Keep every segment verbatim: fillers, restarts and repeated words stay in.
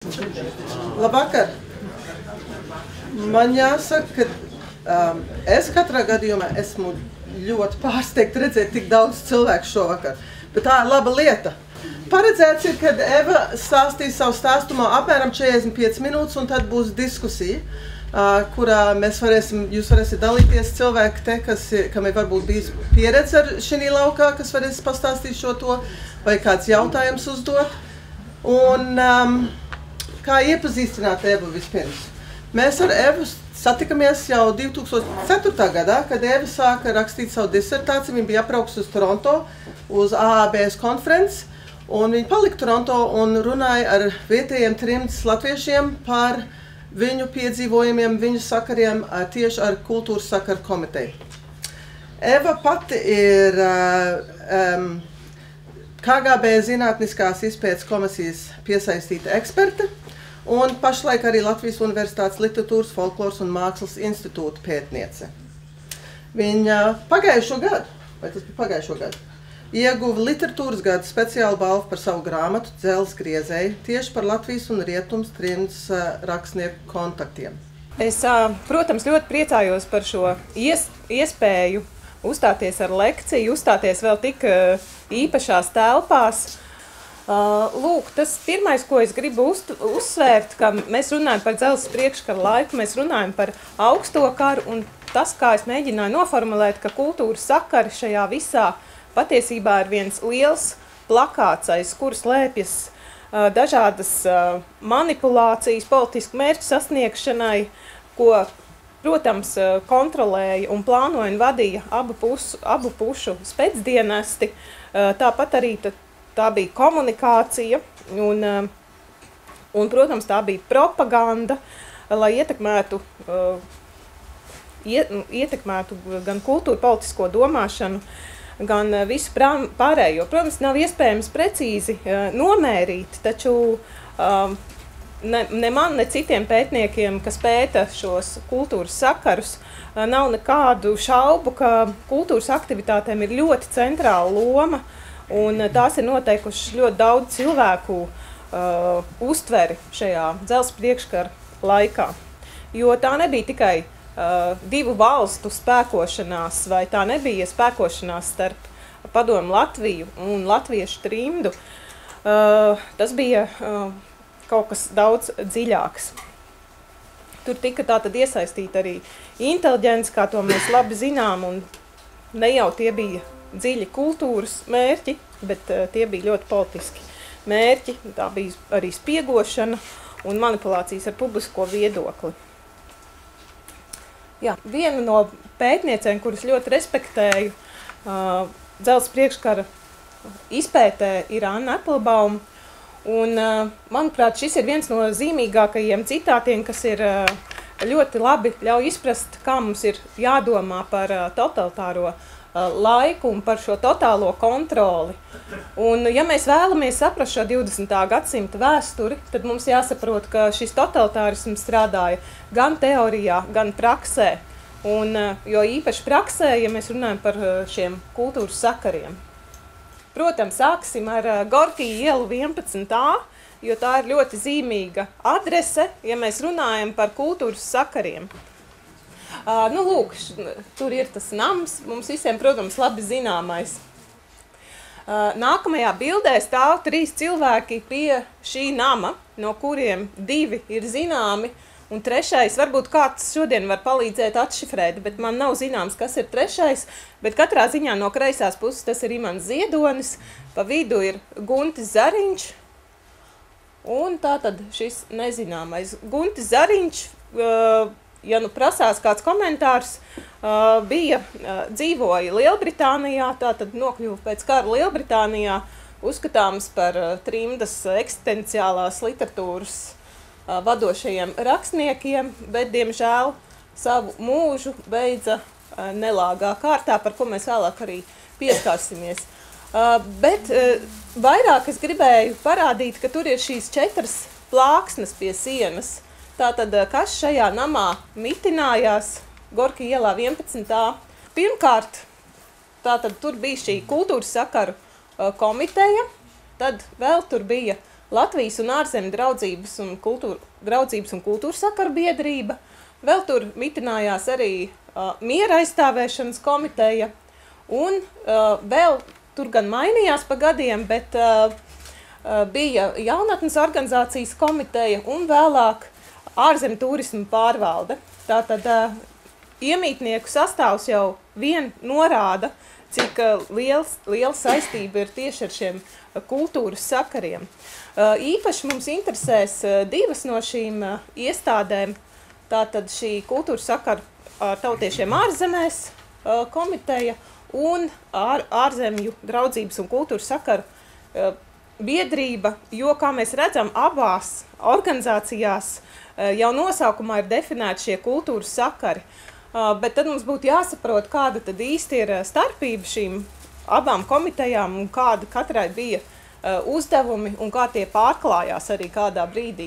Labvakar! Man jāsaka, ka um, es katrā gadījumā esmu ļoti pārsteigta redzēt tik daudz cilvēku šovakar. Bet tā ir laba lieta. Paredzēts ir, kad Eva stāstīs savu stāstumā apmēram četrdesmit piecas minūtes, un tad būs diskusija, uh, kurā mēs varēsim, jūs varēsiet dalīties cilvēki te, kas, kam ir varbūt bijis pieredze ar šī laukā, kas varēs pastāstīt šo to, vai kāds jautājums uzdot. Un um, kā iepazīstināt Evu vispirms? Mēs ar Evu satikamies jau divi tūkstoši ceturtā gadā, kad Eva sāka rakstīt savu disertāciju. Viņa bija apbraukusi uz Toronto, uz A A B S konferenci, un viņa palika Toronto un runāja ar vietējiem trimdas latviešiem par viņu piedzīvojumiem, viņu sakariem tieši ar kultūras sakaru komiteju. Eva pati ir um, K G B Zinātniskās izpētes komisijas piesaistīta eksperte, un pašlaik arī Latvijas Universitātes Literatūras, Folkloras un Mākslas institūta pētniece. Viņa pagājušo gadu, vai tas bija pagājušo gadu, ieguva literatūras gada speciālu balvu par savu grāmatu Dzelzs griezēji tieši par Latvijas un Rietums trimdas rakstnieku kontaktiem. Es, protams, ļoti priecājos par šo ies, iespēju uzstāties ar lekciju, uzstāties vēl tik īpašās telpās. Lūk, tas pirmais, ko es gribu uz, uzsvērt, ka mēs runājam par dzelzs priekškara laiku, mēs runājam par augsto karu, un tas, kā es mēģināju noformulēt, ka kultūras sakari šajā visā patiesībā ir viens liels plakāts, aiz kuras slēpjas dažādas manipulācijas politisku mērķu sasniegšanai, ko, protams, kontrolēja un plānoja un vadīja abu, pusu, abu pušu spēcdienesti, tāpat arī tā bija komunikācija un, un, protams, tā bija propaganda, lai ietekmētu, ietekmētu gan kultūru politisko domāšanu, gan visu pārējo. Protams, nav iespējams precīzi nomērīt, taču ne, ne man, ne citiem pētniekiem, kas pēta šos kultūras sakarus, nav nekādu šaubu, ka kultūras aktivitātēm ir ļoti centrāla loma, un tās ir noteikušas ļoti daudz cilvēku uh, uztveri šajā dzelzs priekškara laikā. Jo tā nebija tikai uh, divu valstu spēkošanās, vai tā nebija spēkošanās starp Padomu Latviju un latviešu trimdu. Uh, tas bija uh, kaut kas daudz dziļāks. Tur tika tātad iesaistīta arī inteliģence, kā to mēs labi zinām, un ne jau tie bija dziļi kultūras mērķi, bet uh, tie bija ļoti politiski mērķi. Tā bija arī spiegošana un manipulācijas ar publisko viedokli. Jā, viena no pētniecēm, kuras ļoti respektēju uh, dzelzs priekškara izpētē, ir Anna Applebaum. Un, uh, manuprāt, šis ir viens no zīmīgākajiem citātiem, kas ir uh, ļoti labi ļauj izprast, kā mums ir jādomā par uh, totalitāro laiku un par šo totālo kontroli. Un, ja mēs vēlamies saprast šo divdesmitā gadsimta vēsturi, tad mums jāsaprot, ka šis totalitārisms strādāja gan teorijā, gan praksē. Un, jo īpaši praksē, ja mēs runājam par šiem kultūras sakariem. Protams, sāksim ar Gorkija ielu vienpadsmit A, jo tā ir ļoti zīmīga adrese, ja mēs runājam par kultūras sakariem. Uh, nu, lūk, tur ir tas nams, mums visiem, protams, labi zināmais. Uh, nākamajā bildē stāv trīs cilvēki pie šī nama, no kuriem divi ir zināmi, un trešais, varbūt kāds šodien var palīdzēt atšifrēt, bet man nav zināms, kas ir trešais, bet katrā ziņā no kreisās puses tas ir Imants Ziedonis, pa vidu ir Guntis Zariņš, un tātad šis nezināmais Guntis Zariņš, uh, ja nu prasās kāds komentārs, uh, bija, uh, dzīvoja Lielbritānijā, tātad nokļuva pēc kara Lielbritānijā, uzskatāms par uh, trimdas eksistenciālās literatūras uh, vadošajiem rakstniekiem, bet, diemžēl, savu mūžu beidza uh, nelāgā kārtā, par ko mēs vēlāk arī pieskārsimies. Uh, bet uh, vairāk es gribēju parādīt, ka tur ir šīs četras plāksnes pie sienas. Tātad, kas šajā namā mitinājās Gorkija ielā vienpadsmit A? Pirmkārt, tātad tur bija šī kultūras sakaru komiteja, tad vēl tur bija Latvijas un ārzemju draudzības un, kultūra, draudzības un kultūras sakaru biedrība. Vēl tur mitinājās arī uh, miera aizstāvēšanas komiteja, un uh, vēl tur gan mainījās pa gadiem, bet uh, uh, bija jaunatnes organizācijas komiteja un vēlāk ārzemju turismu pārvalde. Tātad uh, iemītnieku sastāvs jau vien norāda, cik uh, liels, liela saistība ir tieši ar šiem uh, kultūras sakariem. Uh, īpaši mums interesēs uh, divas no šīm uh, iestādēm. Tātad šī kultūras sakaru ar tautiešiem ārzemēs uh, komiteja un ār, ārzemju draudzības un kultūras sakaru uh, biedrība, jo, kā mēs redzam, abās organizācijās uh, jau nosaukumā ir definēti šie kultūras sakari. Uh, bet tad mums būtu jāsaprot, kāda tad īsti ir starpība šīm abām komitejām un kāda katrai bija uh, uzdevumi un kā tie pārklājās arī kādā brīdī.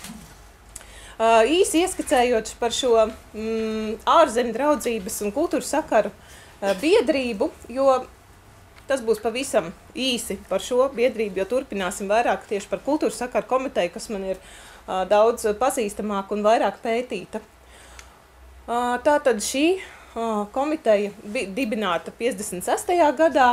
Uh, īsi ieskicējot par šo mm, ārzemju draudzības un kultūras sakaru uh, biedrību, jo tas būs pavisam īsi par šo biedrību, jo turpināsim vairāk tieši par kultūras sakaru komiteju, kas man ir uh, daudz pazīstamāk un vairāk pētīta. Uh, tātad šī uh, komiteja bija dibināta piecdesmit sestajā gadā.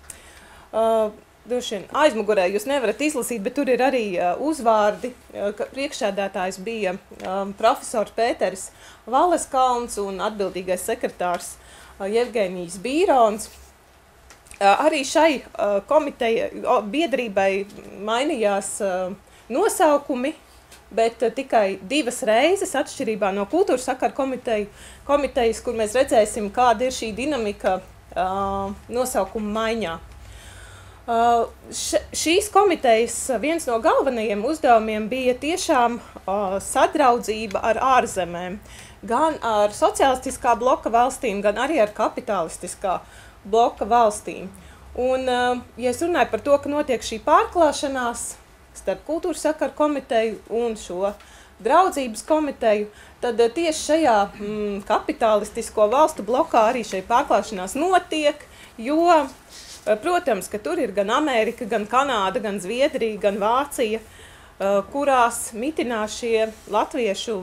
Uh, Droši vien aizmugurē jūs nevarat izlasīt, bet tur ir arī uh, uzvārdi, uh, ka priekšsēdētājs bija um, profesors Pēteris Valeskalns un atbildīgais sekretārs uh, Jevgenijs Bīrons. Uh, arī šai uh, komiteja, uh, biedrībai mainījās uh, nosaukumi, bet uh, tikai divas reizes atšķirībā no kultūras sakaru komiteju, komitejas, kur mēs redzēsim, kāda ir šī dinamika uh, nosaukuma maiņā. Uh, š, šīs komitejas viens no galvenajiem uzdevumiem bija tiešām uh, sadraudzība ar ārzemēm, gan ar sociālistiskā bloka valstīm, gan arī ar kapitalistiskā bloka valstīm. Un, uh, ja es runāju par to, ka notiek šī pārklāšanās starp kultūras sakaru komiteju un šo draudzības komiteju, tad uh, tieši šajā mm, kapitalistisko valstu blokā arī šī pārklāšanās notiek, jo protams, ka tur ir gan Amerika, gan Kanāda, gan Zviedrija, gan Vācija, kurās mitinās šie latviešu,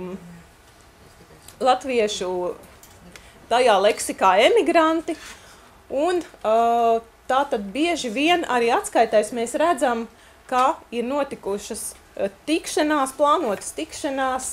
latviešu tajā leksikā emigranti. Un tā tad bieži vien arī atskaitēs mēs redzam, ka ir notikušas tikšanās, plānotas tikšanās,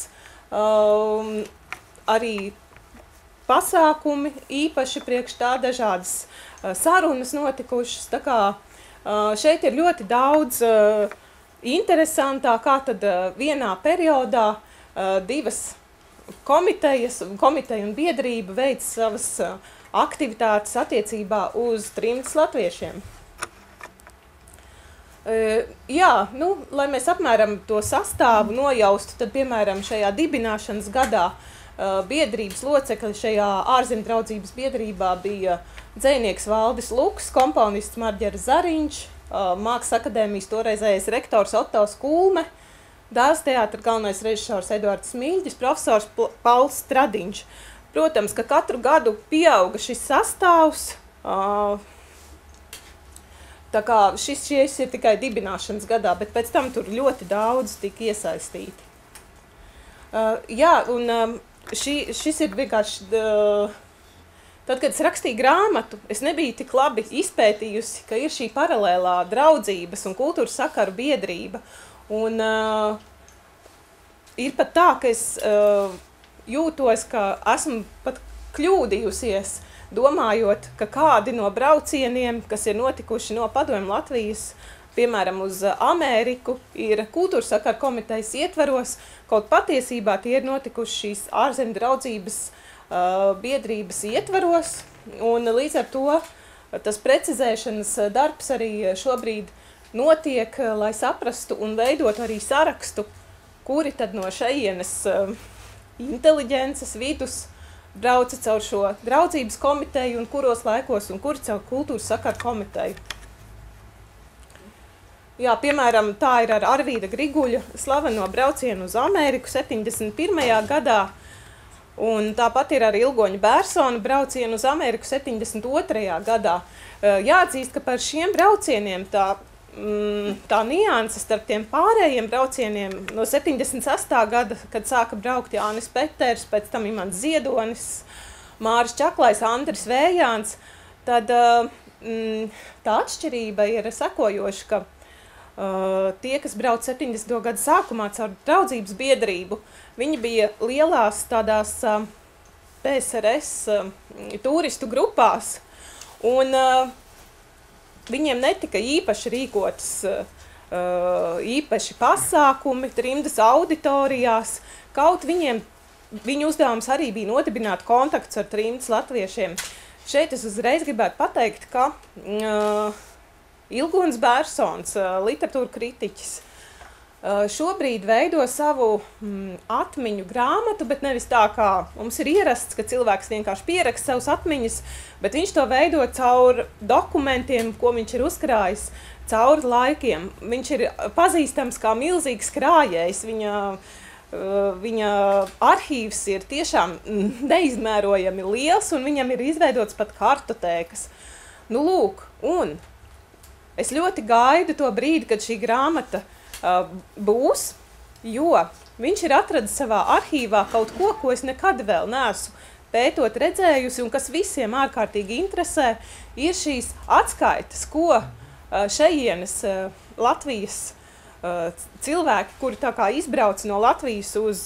arī pasākumi īpaši priekš tā dažādas sarunas notikušas, tā kā šeit ir ļoti daudz interesantā, kā tad vienā periodā divas komitejas, komiteja un biedrība veic savas aktivitātes attiecībā uz trimdas latviešiem. Jā, nu, lai mēs apmēram to sastāvu nojaustu, tad, piemēram, šajā dibināšanas gadā biedrības locekļi šajā ārzemju draudzības biedrībā bija dzejnieks Valdis Luks, komponists Marģera Zariņš, Mākslas akadēmijas toreizējais rektors Otto Skulme, Dārzs teātra galvenais režisors Eduards Smilģis, profesors Pauls Stradiņš. Protams, ka katru gadu pieauga šis sastāvs, tā kā šis, šis ir tikai dibināšanas gadā, bet pēc tam tur ļoti daudz tika iesaistīti. Jā, un šī, šis ir vienkārši... Tad, kad es rakstīju grāmatu, es nebiju tik labi izpētījusi, ka ir šī paralēlā draudzības un kultūras sakaru biedrība. Un uh, ir pat tā, ka es uh, jūtos, ka esmu pat kļūdījusies, domājot, ka kādi no braucieniem, kas ir notikuši no Padomju Latvijas, piemēram, uz Ameriku, ir kultūras sakaru komitejas ietveros, kaut patiesībā tie ir notikuši šīs ārzemju draudzības Uh, biedrības ietvaros, un līdz ar to tas precizēšanas darbs arī šobrīd notiek, lai saprastu un veidot arī sarakstu, kuri tad no šejienes uh, inteliģences vidus brauca caur šo draudzības komiteju un kuros laikos un kuri caur kultūras sakaru komiteju. Jā, piemēram, tā ir ar Arvīda Griguļa slaveno braucienu uz Ameriku septiņdesmit pirmajā gadā, un tāpat ir arī Ilgoņa Bērsona braucienu uz Ameriku septiņdesmit otrajā gadā. Jāatzīst, ka par šiem braucieniem tā mm, tā nianses starp tiem pārējiem braucieniem no septiņdesmit sestā gada, kad sāka braukt Jānis Peters, pēc tam Imants Ziedonis, Māris Čaklais, Andris Vējāns, tad mm, tā atšķirība ir sekojoša, ka uh, tie, kas brauc septiņdesmito gadu sākumā caur draudzības biedrību, viņi bija lielās tādās uh, P S R S uh, turistu grupās, un uh, viņiem netika īpaši rīkotas uh, īpaši pasākumi trimdas auditorijās, kaut viņiem, viņu uzdevums arī bija nodibināt kontakts ar trimdas latviešiem. Šeit es uzreiz gribētu pateikt, ka uh, Ilgons Bērsons, uh, literatūra kritiķis, uh, šobrīd veido savu mm, atmiņu grāmatu, bet nevis tā, kā mums ir ierasts, ka cilvēks vienkārši pieraksta savus atmiņas, bet viņš to veido caur dokumentiem, ko viņš ir uzkrājis cauri laikiem. Viņš ir pazīstams kā milzīgs krājējs, viņa, viņa arhīvs ir tiešām neizmērojami liels, un viņam ir izveidots pat kartotēkas. Nu, lūk, un es ļoti gaidu to brīdi, kad šī grāmata uh, būs, jo viņš ir atradis savā arhīvā kaut ko, ko es nekad vēl neesmu pētot redzējusi, un kas visiem ārkārtīgi interesē, ir šīs atskaites, ko šejienes Latvijas cilvēki, kuri tā kā izbrauc no Latvijas uz,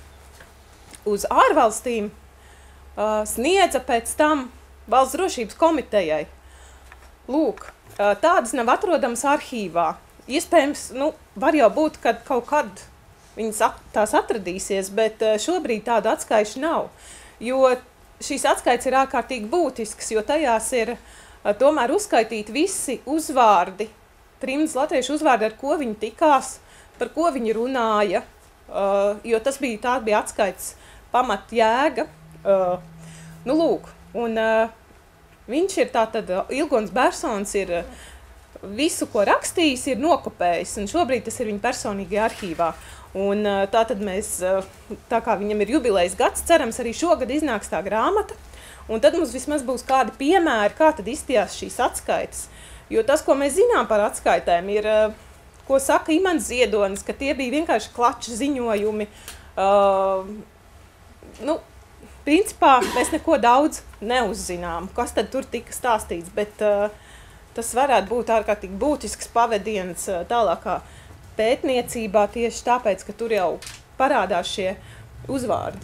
uz ārvalstīm, sniedza pēc tam Valsts drošības komitejai. Lūk, tādas nav atrodamas arhīvā. Iespējams, nu, var jau būt, kad kaut kad viņas at, tās atradīsies, bet šobrīd tādu atskaišu nav. Jo šīs atskaites ir ārkārtīgi būtisks, jo tajās ir a, tomēr uzskaitīti visi uzvārdi, trimdas latviešu uzvārdi, ar ko viņi tikās, par ko viņi runāja, a, jo tas bija, tā bija atskaites pamat jēga. A, nu, lūk, un a, viņš ir tātad, Ilgons Bērsons ir visu, ko rakstījis, ir nokopējis, un šobrīd tas ir viņa personīgajā arhīvā. Un tā tad mēs, tā kā viņam ir jubilejas gads, cerams, arī šogad iznāks tā grāmata, un tad mums vismaz būs kādi piemēri, kā tad izstījās šīs atskaites. Jo tas, ko mēs zinām par atskaitēm, ir, ko saka Imants Ziedonis, ka tie bija vienkārši klaču ziņojumi. Uh, nu, principā mēs neko daudz neuzzinām, kas tad tur tika stāstīts, bet uh, tas varētu būt ārkārtīgi būtisks pavediens uh, tālākā pētniecībā tieši tāpēc, ka tur jau parādās šie uzvārdi.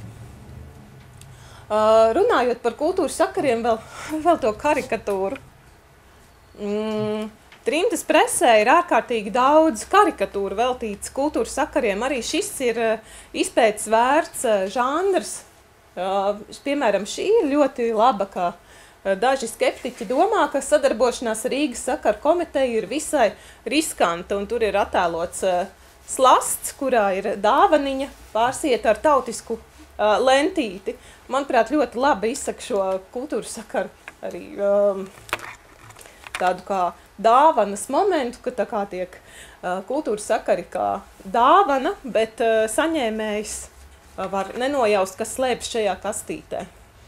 Uh, runājot par kultūras sakariem, vēl, vēl to karikatūru. Mm, trimdas presē ir ārkārtīgi daudz karikatūru veltīts kultūras sakariem. Arī šis ir uh, izpētes vērts uh, žanrs. Uh, piemēram, šī ir ļoti laba, ka daži skeptiķi domā, ka sadarbošanās Rīgas sakaru komiteja ir visai riskanta, un tur ir attēlots uh, slasts, kurā ir dāvaniņa pārsieta ar tautisku uh, lentīti. Manuprāt, ļoti labi izsaka šo kultūras sakaru arī um, tādu kā dāvanas momentu, ka tā kā tiek uh, kultūras sakari kā dāvana, bet uh, saņēmējs uh, var nenojaust, kas slēpjas šajā kastītē.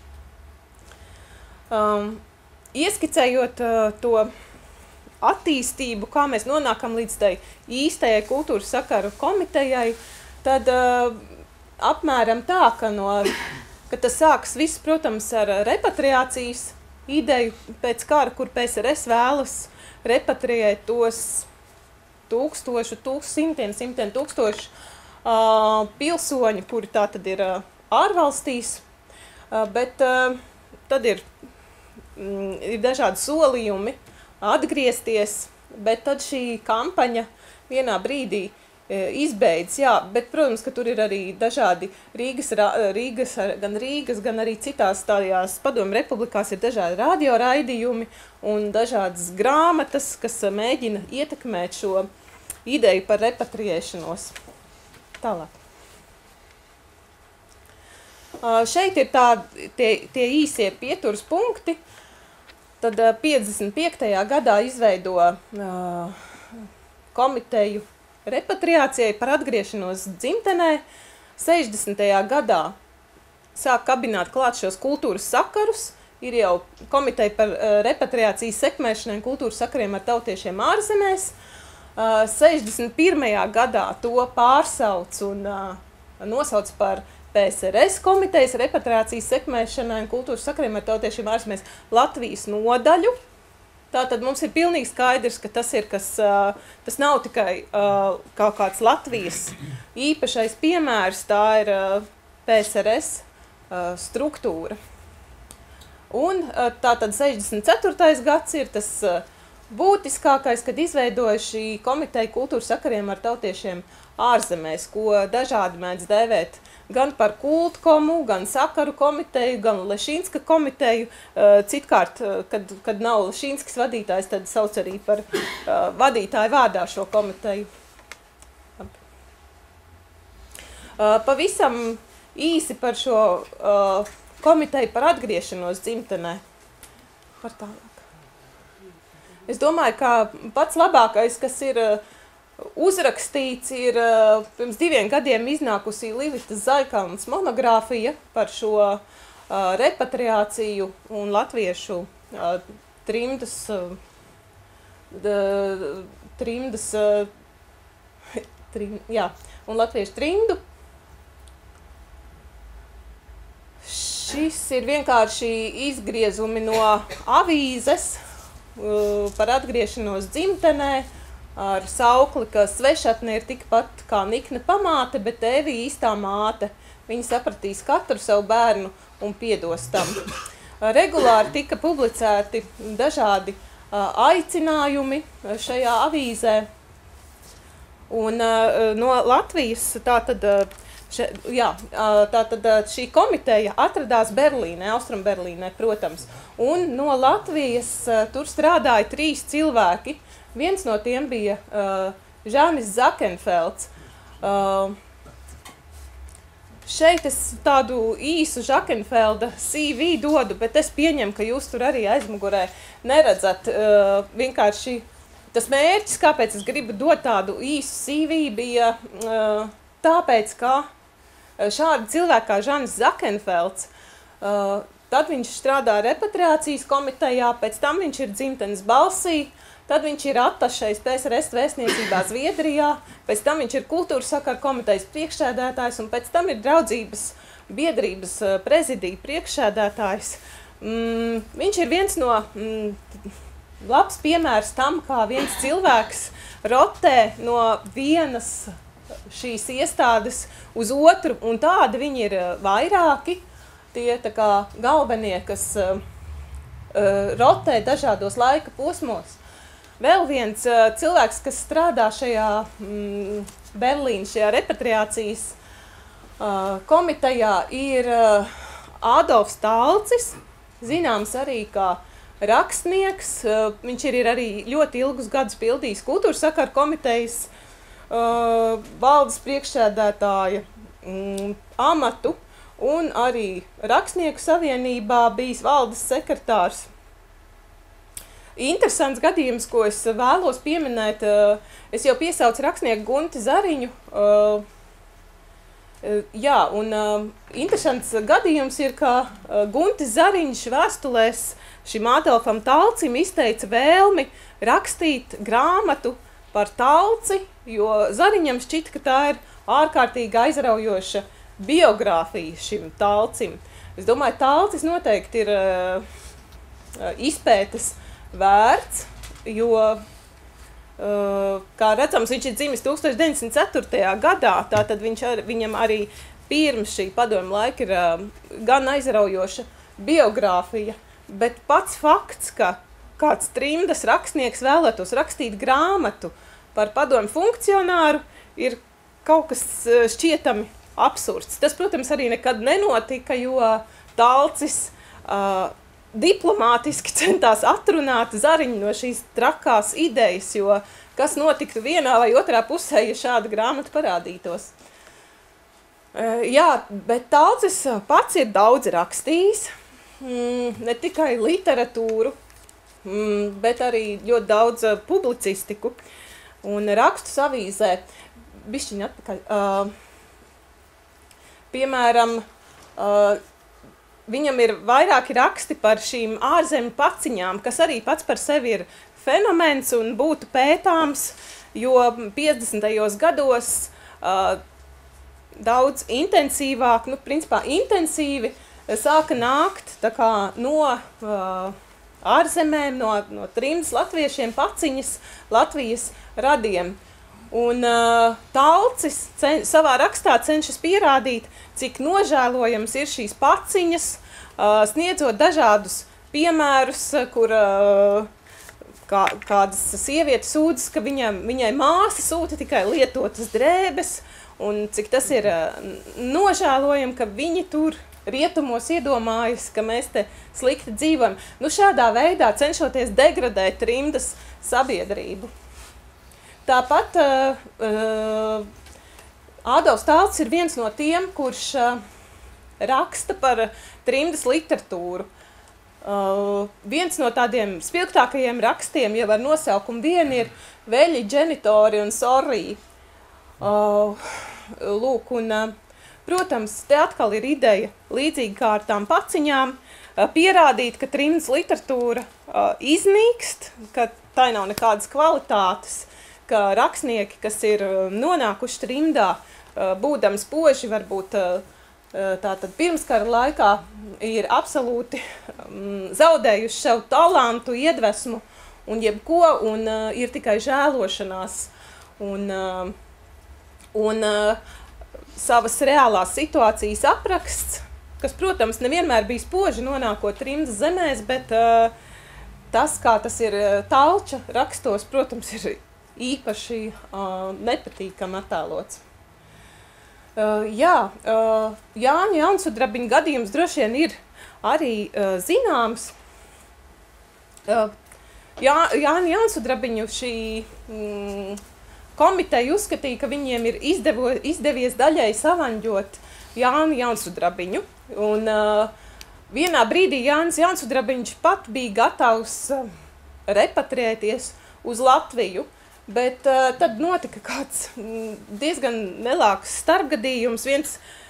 Um, ieskicējot uh, to attīstību, kā mēs nonākam līdz tai īstajai kultūras sakaru komitejai, tad uh, apmēram tā, ka, no, ka tas sākas viss, protams, ar repatriācijas ideju pēc kara, kur P S R S vēlas repatriēt tos tūkstošu, tūkst, simtiem, simtiem tūkstošu uh, pilsoņu, kuri tā tad ir uh, ārvalstīs, uh, bet uh, tad ir ir dažādi solījumi atgriezties, bet tad šī kampaņa vienā brīdī izbeidz, jā, bet, protams, ka tur ir arī dažādi Rīgas, Rīgas, gan Rīgas, gan arī citās tādajās padomju republikās ir dažādi radio raidījumi un dažādas grāmatas, kas mēģina ietekmēt šo ideju par repatriēšanos. Tālāk. Uh, šeit ir tā, tie, tie īsie pieturas punkti. Tad uh, piecdesmit piektajā gadā izveido uh, komiteju repatriācijai par atgriešanos dzimtenē. sešdesmitajā gadā sāk kabināt klāt šos kultūras sakarus. Ir jau komiteja par uh, repatriācijas sekmēšanai kultūras sakariem ar tautiešiem ārzemēs. sešdesmit pirmajā gadā to pārsauc un nosauc par P S R S komitejas repatriācijas sekmēšanai un kultūras sakariem ar tautiešiem ārzemēs Latvijas nodaļu. Tātad mums ir pilnīgi skaidrs, ka tas ir kas, tas nav tikai kaut kāds Latvijas īpašais piemērs, tā ir P S R S struktūra. Un tātad sešdesmit ceturtais gads ir tas būtiskākais, kad izveidoja šī komiteja kultūras sakariem ar tautiešiem ārzemēs, ko dažādi mēdz dēvēt gan par kultkomu, gan sakaru komiteju, gan Lešinska komiteju. Citkārt, kad, kad nav Lešinskas vadītājs, tad sauc arī par uh, vadītāju vārdā šo komiteju. Uh, pavisam īsi par šo uh, komiteju par atgriešanos dzimtenē. Par tālāk. Es domāju, ka pats labākais, kas ir uh, uzrakstīts, ir uh, pirms diviem gadiem iznākusi Livitas Zaikalnas monogrāfija par šo uh, repatriāciju un latviešu uh, trimdas, uh, trimdas, uh, trim, jā, un latviešu trimdu. Šis ir vienkārši izgriezumi no avīzes uh, par atgriešanos dzimtenē, ar saukli, ka svešatne ir tikpat kā nikna pamāte, bet tēvi īstā māte. Viņi sapratīs katru savu bērnu un piedos tam. Regulāri tika publicēti dažādi aicinājumi šajā avīzē. Un no Latvijas tātad, še, jā, tātad šī komiteja atradās Berlīnē, Austrum Berlīnē, protams. Un no Latvijas tur strādāja trīs cilvēki. Viens no tiem bija uh, Žanis Zakenfelds. Uh, šeit es tādu īsu Zakenfelda C V dodu, bet es pieņemu, ka jūs tur arī aizmugurē neredzat. Uh, vienkārši tas mērķis, kāpēc es gribu dot tādu īsu C V, bija uh, tāpēc, ka šādi cilvēki kā Žanis Zakenfelds, uh, tad viņš strādā repatriācijas komitejā, pēc tam viņš ir dzimtenes balsī, tad viņš ir atašais P S R S vēstniecībā Zviedrijā, pēc tam viņš ir kultūras sakaru komitejas priekšsēdētājs un pēc tam ir draudzības biedrības prezidija priekšsēdētājs. Mm, viņš ir viens no mm, labs piemērs tam, kā viens cilvēks rotē no vienas šīs iestādes uz otru, un tādi viņi ir vairāki, tie tā kā galvenie, kas uh, rotē dažādos laika posmos. Vēl viens uh, cilvēks, kas strādā šajā mm, Berlīnas, šajā repatriācijas uh, komitejā, ir uh, Adolfs Talcis, zināms arī kā rakstnieks. Uh, viņš ir, ir arī ļoti ilgus gadus pildījis kultūras sakaru komitejas uh, valdes priekšsēdētāja mm, amatu un arī rakstnieku savienībā bijis valdes sekretārs. Interesants gadījums, ko es vēlos pieminēt, es jau piesaucu rakstnieku Gunti Zariņu. Jā, un interesants gadījums ir, ka Guntis Zariņš vēstulēs šim Adolfam Talcim izteica vēlmi rakstīt grāmatu par Talci, jo Zariņam šķita, ka tā ir ārkārtīgi aizraujoša biogrāfija šim Talcim. Es domāju, Talcis noteikti ir izpētes vērts, jo, uh, kā redzams, viņš ir dzimis tūkstoš deviņsimt ceturtajā gadā, tātad viņš ar, viņam arī pirms šī padomju laika ir uh, gan aizraujoša biogrāfija, bet pats fakts, ka kāds trimdas rakstnieks vēlētos rakstīt grāmatu par padomju funkcionāru, ir kaut kas uh, šķietami absurds. Tas, protams, arī nekad nenotika, jo Talcis uh, diplomātiski centās atrunāt Zariņu no šīs trakās idejas, jo kas notiktu vienā vai otrā pusē, ja šāda grāmata parādītos. Jā, bet Talcis pats ir daudz rakstījis, ne tikai literatūru, bet arī ļoti daudz publicistiku un rakstu avīzē. Bišķiņ atpakaļ. Piemēram, viņam ir vairāki raksti par šīm ārzemju paciņām, kas arī pats par sevi ir fenomens un būtu pētāms, jo piecdesmitajos gados uh, daudz intensīvāk, nu, principā intensīvi sāka nākt tā kā no uh, ārzemēm, no, no trimdas latviešiem paciņas Latvijas radiem. Un uh, Talcis cen, savā rakstā cenšas pierādīt, cik nožēlojams ir šīs paciņas, uh, sniedzot dažādus piemērus, kur uh, kā, kādas sievietes sūdzas, ka viņam, viņai māsa sūta tikai lietotas drēbes, un cik tas ir uh, nožēlojami, ka viņi tur rietumos iedomājas, ka mēs te slikti dzīvojam. Nu, šādā veidā cenšoties degradēt trimdas sabiedrību. Tāpat uh, uh, Ādolfs Talcis ir viens no tiem, kurš uh, raksta par trimdas literatūru. Uh, viens no tādiem spilgtākajiem rakstiem jau ar nosaukumu vien ir Veļi, ģenitori un sorī. Uh, lūk, un, uh, protams, te atkal ir ideja, līdzīgi kā ar tām paciņām, uh, pierādīt, ka trimdas literatūra uh, iznīkst, ka tai nav nekādas kvalitātes, ka rakstnieki, kas ir uh, nonākuši trimdā, uh, būdami spoži, varbūt uh, tātad pirmskara laikā, ir absolūti um, zaudējuši savu talantu, iedvesmu un jebko, un uh, ir tikai žēlošanās. Un, uh, un uh, savas reālās situācijas apraksts, kas, protams, nevienmēr bija spoži nonākot trimdas zemēs, bet uh, tas, kā tas ir Talča rakstos, protams, ir īpaši uh, nepatīkami attēlots. Uh, jā, uh, Jāņa Jaunsudrabiņa gadījums droši vien ir arī uh, zināms. Uh, Jā, Jāņa Jaunsudrabiņu šī mm, komiteja uzskatīja, ka viņiem ir izdevo, izdevies daļai savaņģot Jāni Jaunsudrabiņu. Un uh, vienā brīdī Jānis Jaunsudrabiņš pat bija gatavs uh, repatriēties uz Latviju, bet uh, tad notika kāds mm, diezgan nelāks starpgadījums. Viens,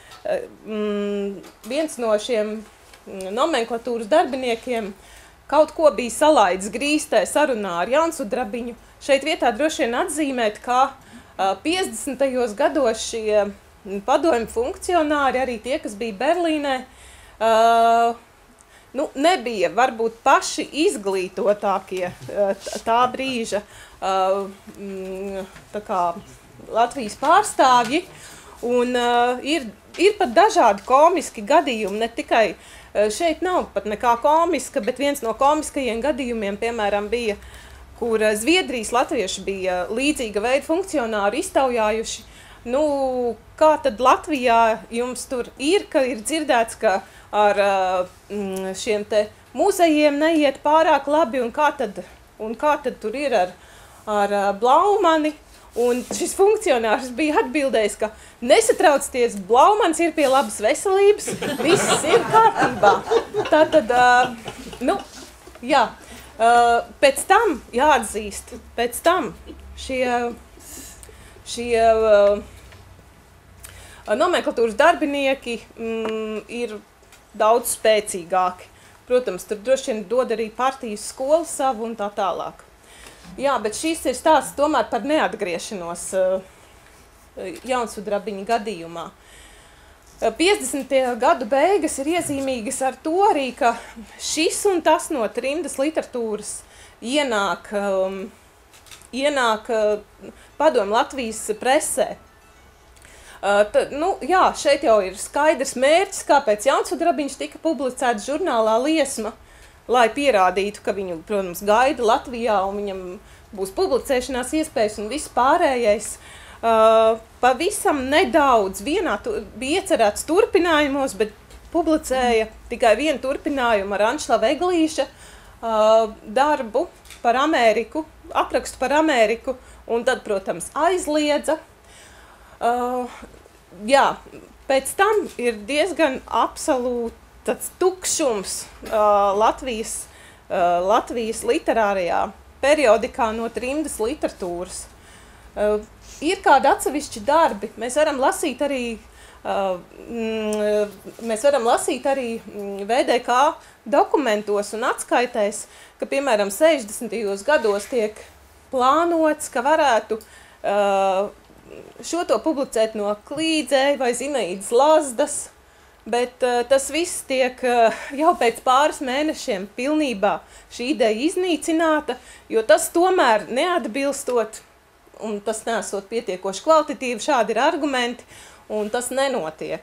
mm, viens no šiem mm, nomenklatūras darbiniekiem kaut ko bija salaidis grīstē sarunā ar Jaunsudrabiņu. Šeit vietā droši vien atzīmēt, ka uh, piecdesmitajos gados šie padomju funkcionāri, arī tie, kas bija Berlīnē, uh, nu, nebija varbūt paši izglītotākie uh, tā brīža uh, tā kā Latvijas pārstāvji. Un uh, ir, ir pat dažādi komiski gadījumi, ne tikai šeit nav pat nekā komiska, bet viens no komiskajiem gadījumiem, piemēram, bija, kur Zviedrijas latvieši bija līdzīga veida funkcionāri iztaujājuši. Nu, kā tad Latvijā jums tur ir, ka ir dzirdēts, ka ar šiem te muzejiem neiet pārāk labi, un kā tad, un kā tad tur ir ar, ar Blaumani? Un šis funkcionārs bija atbildējis, ka nesatraucieties, Blaumans ir pie labas veselības, viss ir kārtībā. Tātad, uh, nu, jā, uh, pēc tam jāatzīst, pēc tam šie, šie uh, nomenklatūras darbinieki mm, ir daudz spēcīgāki. Protams, tur droši vien dod arī partijas skolu savu un tā tālāk. Jā, bet šīs ir stāsts tomēr par neatgriešanos uh, Jaunsudrabiņa gadījumā. Uh, piecdesmitie gadu beigas ir iezīmīgas ar to arī, ka šis un tas no trimdas literatūras ienāk, um, ienāk uh, padomju Latvijas presē. Uh, tad, nu, jā, šeit jau ir skaidrs mērķis, kāpēc Jaunsudrabiņš tika publicēts žurnālā Liesma, lai pierādītu, ka viņu, protams, gaida Latvijā un viņam būs publicēšanās iespējas un viss pārējais. Uh, pavisam nedaudz, vienā tu, bija iecerēts turpinājumos, bet publicēja tikai vienu turpinājumu ar Anšlava Eglīša uh, darbu par Ameriku, aprakstu par Ameriku, un tad, protams, aizliedza. Uh, jā, pēc tam ir diezgan absolūti tāds tukšums uh, Latvijas, uh, Latvijas literārajā periodikā no trimdas literatūras. Uh, ir kādi atsevišķi darbi, mēs varam lasīt arī, uh, mm, mēs varam lasīt arī V D K dokumentos un atskaitēs, ka, piemēram, sešdesmitajos gados tiek plānots, ka varētu uh, šo to publicēt no Klīdzē vai Zinaīdas Lazdas, bet uh, tas viss tiek uh, jau pēc pāris mēnešiem pilnībā šī ideja iznīcināta, jo tas tomēr neatbilstot, un tas nesot pietiekoši kvalitatīvi, šādi ir argumenti, un tas nenotiek.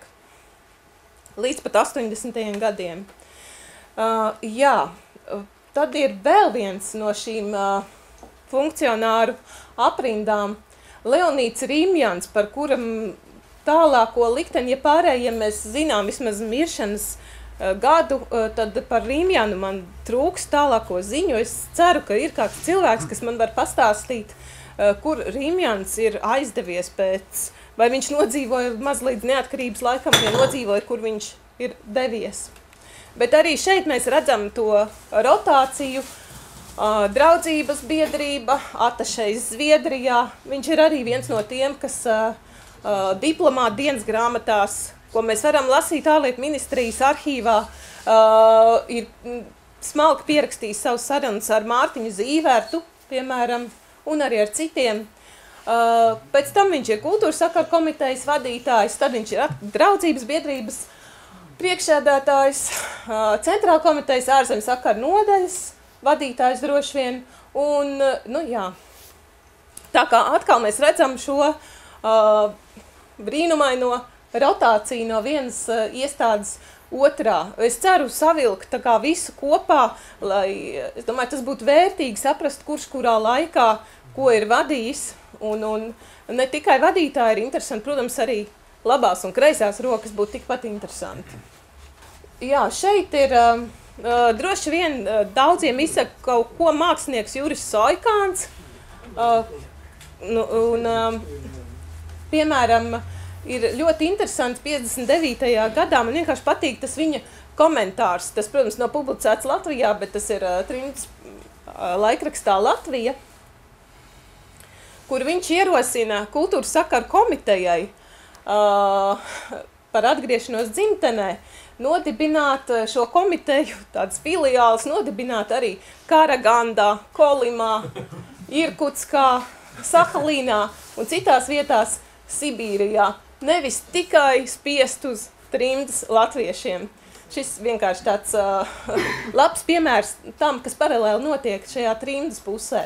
Līdz pat astoņdesmitajiem gadiem. Uh, jā, tad ir vēl viens no šīm uh, funkcionāru aprindām, Leonīds Rimjans, par kuram tālāko likteni, ja pārējiem mēs zinām vismaz miršanas uh, gadu, uh, tad par Rimjanu man trūks tālāko ziņu. Es ceru, ka ir kāds cilvēks, kas man var pastāstīt, uh, kur Rimjans ir aizdevies pēc, vai viņš nodzīvoja maz līdz neatkarības laikam, ja nodzīvoja, kur viņš ir devies. Bet arī šeit mēs redzam to rotāciju, uh, draudzības biedrība, atašejs Zviedrijā. Viņš ir arī viens no tiem, kas uh, uh, diplomāta dienas grāmatās, ko mēs varam lasīt ārlietu ministrijas arhīvā, uh, ir smalki pierakstījis savus sarunas ar Mārtiņu Zīvertu, piemēram, un arī ar citiem. Uh, pēc tam viņš ir kultūras sakaru komitejas vadītājs, tad viņš ir draudzības biedrības priekšsēdētājs, uh, centrāla komitejas ārzemju sakaru nodaļas vadītājs droši vien, un, uh, nu jā, tā kā atkal mēs redzam šo uh, brīnumaino rotāciju no vienas uh, iestādes otrā. Es ceru savilkt tā kā visu kopā, lai, es domāju, tas būtu vērtīgi saprast, kurš kurā laikā, ko ir vadījis. Un, un ne tikai vadītāji ir interesanti, protams, arī labās un kreisās rokas būtu tikpat interesanti. Jā, šeit ir uh, droši vien uh, daudziem izsaka kaut ko mākslinieks Juris Soikāns. Uh, nu, un, uh, piemēram, ir ļoti interesants piecdesmit devītajā gadā, man vienkārši patīk tas viņa komentārs. Tas, protams, nav publicēts Latvijā, bet tas ir uh, trimdas uh, laikrakstā Latvija, kur viņš ierosina kultūras sakaru komitejai uh, par atgriešanos dzimtenē, nodibināt šo komiteju, tādas filiāles, nodibināt arī Karagandā, Kolimā, Irkutskā, Sahalīnā un citās vietās Sibīrijā. Nevis tikai spiest uz trimdas latviešiem. Šis vienkārši tāds uh, labs piemērs tam, kas paralēli notiek šajā trimdas pusē.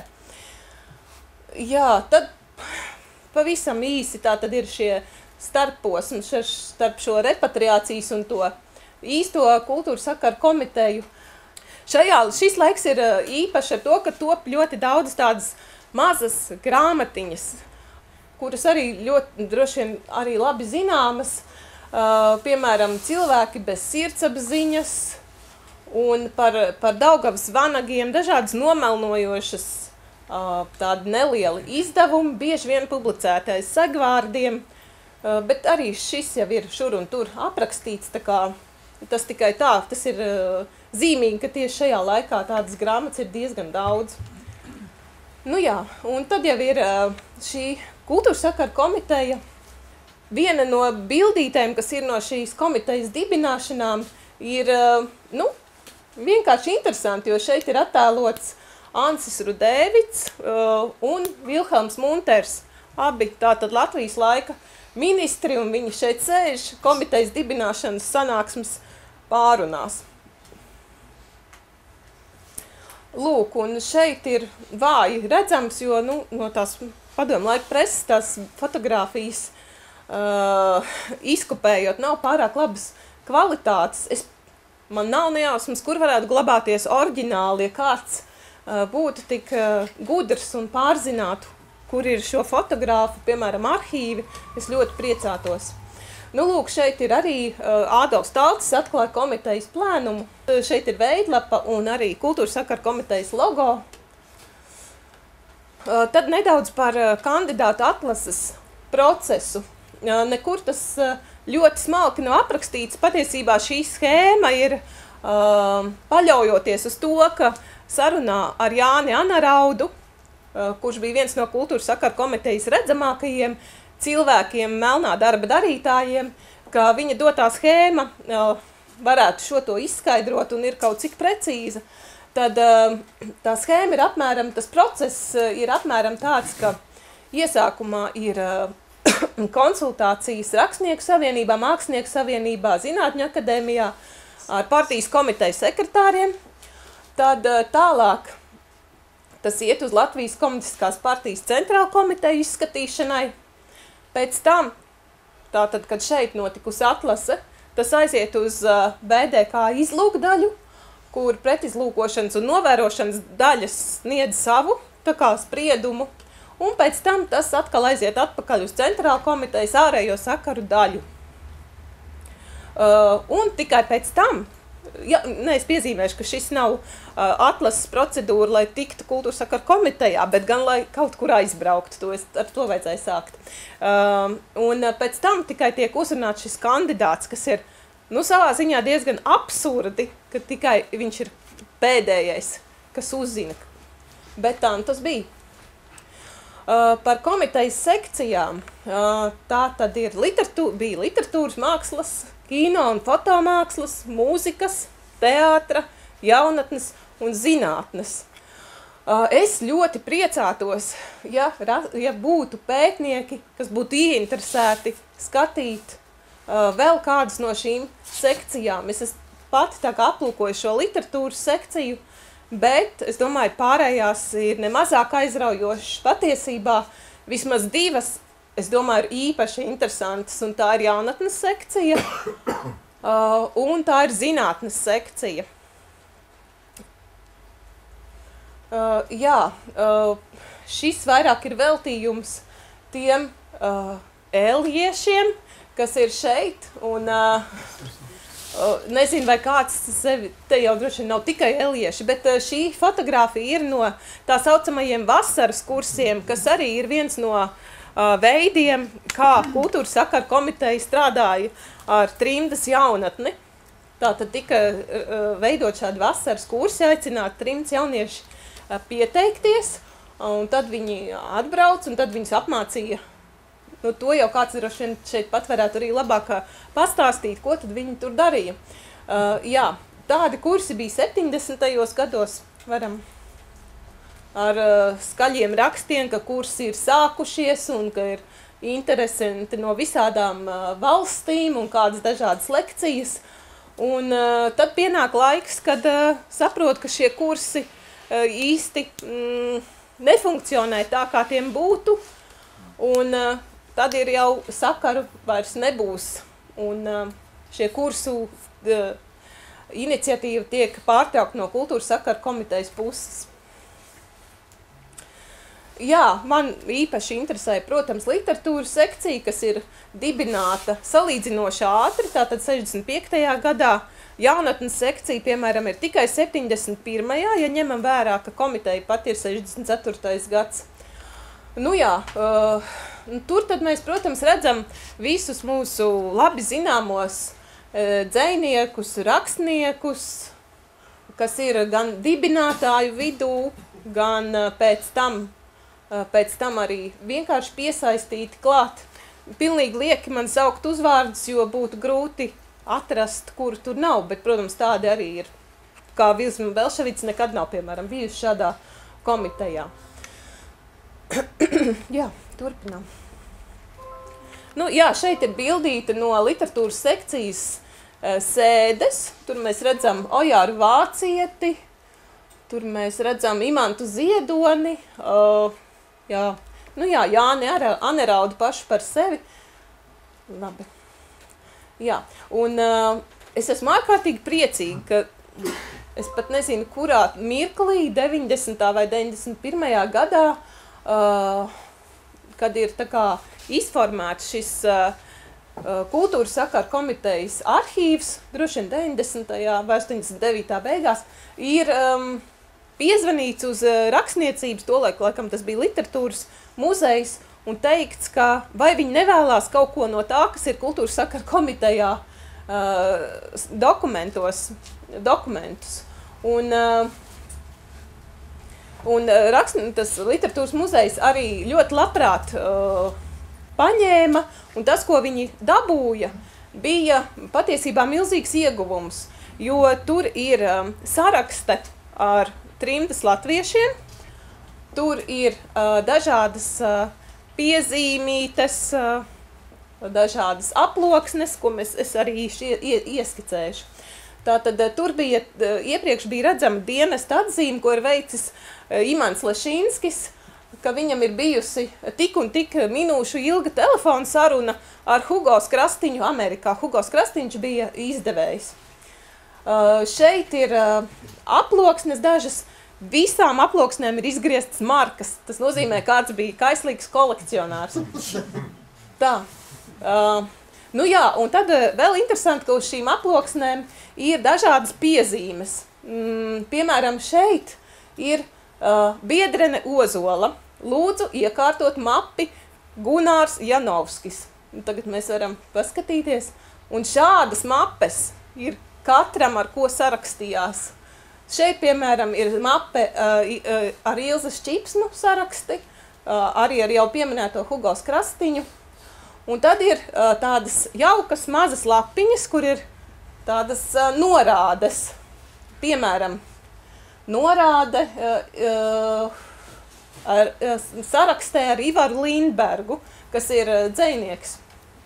Jā, tad pavisam īsi tā tad ir šie starposmi starp šo repatriācijas un to īsto kultūras sakaru komiteju. Šajā, šis laiks ir īpaši ar to, ka top ļoti daudz tādas mazas grāmatiņas, kuras arī ļoti droši vien arī labi zināmas, uh, piemēram, cilvēki bez sirdsapziņas un par, par Daugavas vanagiem, dažādas nomelnojošas tādi nelieli izdevumi, bieži vien publicētais segvārdiem, bet arī šis jau ir šur un tur aprakstīts, tā kā tas tikai tā, tas ir zīmīgi, ka tieši šajā laikā tādas grāmatas ir diezgan daudz. Nu jā, un tad jau ir šī kultūras sakaru komiteja. Viena no bildītēm, kas ir no šīs komitejas dibināšanām, ir, nu, vienkārši interesanti, jo šeit ir attēlots Ansis Rudēvits uh, un Vilhelms Munters, abi tātad Latvijas laika ministri, un viņi šeit sēž komitejas dibināšanas sanāksmes pārunās. Lūk, un šeit ir vāji redzams, jo nu, no tās padomu laika preses, tās fotogrāfijas uh, izkopējot nav pārāk labas kvalitātes. Es, man nav nejausmas, kur varētu glabāties oriģināli, ja kāds būtu tik gudrs un pārzinātu, kur ir šo fotogrāfu, piemēram, arhīvi, es ļoti priecātos. Nu, lūk, šeit ir arī Ādolfs Talcis atklāja komitejas plēnumu. Šeit ir veidlapa un arī kultūras sakaru komitejas logo. Tad nedaudz par kandidātu atlases procesu. Nekur tas ļoti smalki nav aprakstīts. Patiesībā šī schēma ir paļaujoties uz to, ka sarunā ar Jāni Anaraudu, kurš bija viens no kultūras sakaru komitejas redzamākajiem cilvēkiem, melnā darba darītājiem, ka viņa dotā schēma varētu šo to izskaidrot un ir kaut cik precīza. tad tā schēma ir apmēram, tas process ir apmēram tāds, ka iesākumā ir konsultācijas Rakstnieku savienībā, Mākslinieku savienībā, Zinātņu akadēmijā ar partijas komitejas sekretāriem. Tad tālāk tas iet uz Latvijas komunistiskās partijas centrāla komiteju izskatīšanai. Pēc tam, tātad, kad šeit notikusi atlase, tas aiziet uz B D K izlūkdaļu, kur pretizlūkošanas un novērošanas daļas sniedz savu tā kā spriedumu, un pēc tam tas atkal aiziet atpakaļ uz centrāla komitejas ārējo sakaru daļu. Uh, un tikai pēc tam, ja, ne, es piezīmēšu, ka šis nav uh, atlases procedūra, lai tiktu kultūras sakaru komitejā, bet gan, lai kaut kur aizbrauktu, to es, ar to vajadzēja sākt. Uh, un pēc tam tikai tiek uzrunāts šis kandidāts, kas ir, nu, savā ziņā diezgan absurdi, ka tikai viņš ir pēdējais, kas uzzina. Bet tā, tas bija. Uh, par komitejas sekcijām, uh, tā tad ir literatūra, bija literatūras mākslas, kino un fotomākslas, mūzikas, teātra, jaunatnes un zinātnes. Uh, es ļoti priecātos, ja, ja būtu pētnieki, kas būtu ieinteresēti skatīt uh, vēl kādas no šīm sekcijām. Es esmu pati tā kā aplūkoju šo literatūras sekciju, bet es domāju, pārējās ir nemazāk aizraujošas patiesībā. Vismaz divas, es domāju, ir īpaši interesantas, un tā ir jaunatnes sekcija, uh, un tā ir zinātnes sekcija. Uh, jā, uh, šis vairāk ir veltījums tiem uh, ēliešiem, kas ir šeit, un uh, nezinu, vai kāds sevi, te jau droši nav tikai elieši, bet šī fotogrāfija ir no tā saucamajiem vasaras kursiem, kas arī ir viens no uh, veidiem, kā kultūras sakaru komiteja strādāja ar trimdas jaunatni. Tātad tika uh, veidot šādi vasaras kursi, aicināt trimdas jaunieši uh, pieteikties, un tad viņi atbrauc, un tad viņus apmācīja. Nu, to jau kāds droši vien šeit pat varētu arī labāk pastāstīt, ko tad viņi tur darīja. Uh, jā, tādi kursi bija septiņdesmitajos gados, varam ar uh, skaļiem rakstiem, ka kursi ir sākušies un ka ir interesanti no visādām uh, valstīm un kādas dažādas lekcijas. Un uh, tad pienāk laiks, kad uh, saprot, ka šie kursi uh, īsti mm, nefunkcionē tā, kā tiem būtu. Un uh, tad ir jau sakaru vairs nebūs, un uh, šie kursu uh, iniciatīva tiek pārtraukta no kultūras sakaru komitejas puses. Jā, man īpaši interesē, protams, literatūras sekcija, kas ir dibināta salīdzinoši ātri, tātad sešdesmit piektajā gadā. Jaunatnes sekcija, piemēram, ir tikai septiņdesmit pirmajā, ja ņemam vērā, ka komiteja pat ir sešdesmit ceturtais gads. Nu jā, uh, tur tad mēs, protams, redzam visus mūsu labi zināmos uh, dzejniekus, rakstniekus, kas ir gan dibinātāju vidū, gan uh, pēc tam, uh, pēc tam arī vienkārši piesaistīti klāt. Pilnīgi lieki man saukt uzvārdus, jo būtu grūti atrast, kur tur nav, bet, protams, tādi arī ir. Kā Vilsma Belševics nekad nav, piemēram, bijusi šādā komitejā. Jā, turpinām. Nu, jā, šeit ir bildīta no literatūras sekcijas e, sēdes. Tur mēs redzam Ojāru Vācieti, tur mēs redzam Imantu Ziedoni, uh, jā, nu jā, Jāni Aneraudu pašu par sevi. Labi. Jā, un uh, es esmu ārkārtīgi priecīga, ka es pat nezinu, kurā mirklī, deviņdesmitā vai deviņdesmit pirmajā gadā, Uh, kad ir tā kā izformēts šis uh, kultūras sakaru komitejas arhīvs, droši vien deviņdesmitajā vai astoņdesmit devītā beigās, ir um, piezvanīts uz uh, rakstniecības, tolaik, laikam tas bija literatūras muzejs, un teikts, ka vai viņi nevēlās kaut ko no tā, kas ir kultūras sakaru komitejā uh, dokumentos, dokumentus. Un, uh, Un rakst, tas literatūras muzejs arī ļoti labprāt uh, paņēma, un tas, ko viņi dabūja, bija patiesībā milzīgs ieguvums, jo tur ir um, sarakste ar trimdas latviešiem. Tur ir uh, dažādas uh, piezīmītes, uh, dažādas aploksnes, ko mēs, es arī šie, ie, ieskicēšu. Tātad uh, tur bija, uh, iepriekš bija redzama dienesta atzīme, ko ir veicis uh, Imants Lešinskis, ka viņam ir bijusi tik un tik minūšu ilga telefona saruna ar Hugo Skrastiņu Amerikā. Hugo Skrastiņš bija izdevējs. Uh, šeit ir uh, aploksnes dažas, visām aploksnēm ir izgrieztas markas. Tas nozīmē, kāds bija kaislīgs kolekcionārs. Tā. Uh, nu jā, un tad uh, vēl interesanti, ka uz šīm aploksnēm ir dažādas piezīmes. Mm, piemēram, šeit ir uh, Biedrene Ozola. Lūdzu iekārtot mapi Gunārs Janovskis. Un tagad mēs varam paskatīties. Un šādas mapes ir katram, ar ko sarakstījās. Šeit, piemēram, ir mape uh, uh, ar Ilzas Čipsnu saraksti, uh, arī ar jau pieminēto Hugo Skrastiņu. Un tad ir uh, tādas jaukas mazas lapiņas, kur ir tādas uh, norādes. Piemēram, norāde uh, uh, ar, uh, sarakstē ar Ivaru Lindbergu, kas ir uh, dzejnieks.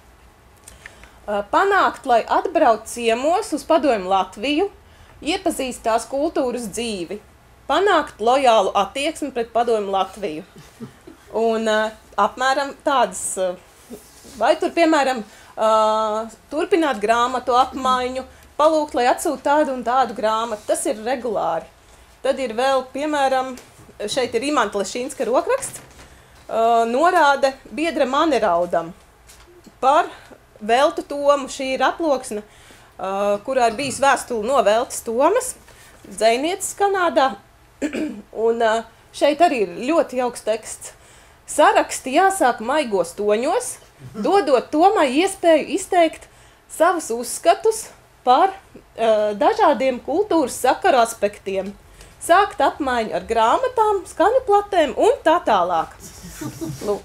Uh, panākt, lai atbrauc ciemos uz Padomju Latviju, iepazīst tās kultūras dzīvi, panākt lojālu attieksmi pret Padomju Latviju. Un uh, apmēram tādas, uh, vai tur, piemēram, uh, turpināt grāmatu apmaiņu, palūgt, lai atsūt tādu un tādu grāmatu, tas ir regulāri. Tad ir vēl, piemēram, šeit ir Imanta Lešinska rokraksts, uh, norāde Biedra Maneraudam par Veltu Tomu. Šī ir aploksne, Uh, kurā ir bijis vēstule no Veltes Tomas, dzejnieces Kanādā. Un uh, šeit arī ir ļoti jauks teksts. Saraksti jāsāk maigos toņos, dodot Tomai iespēju izteikt savus uzskatus par uh, dažādiem kultūras sakaru aspektiem. Sākt apmaiņu ar grāmatām, skaņu platēm un tā tālāk. Lūk.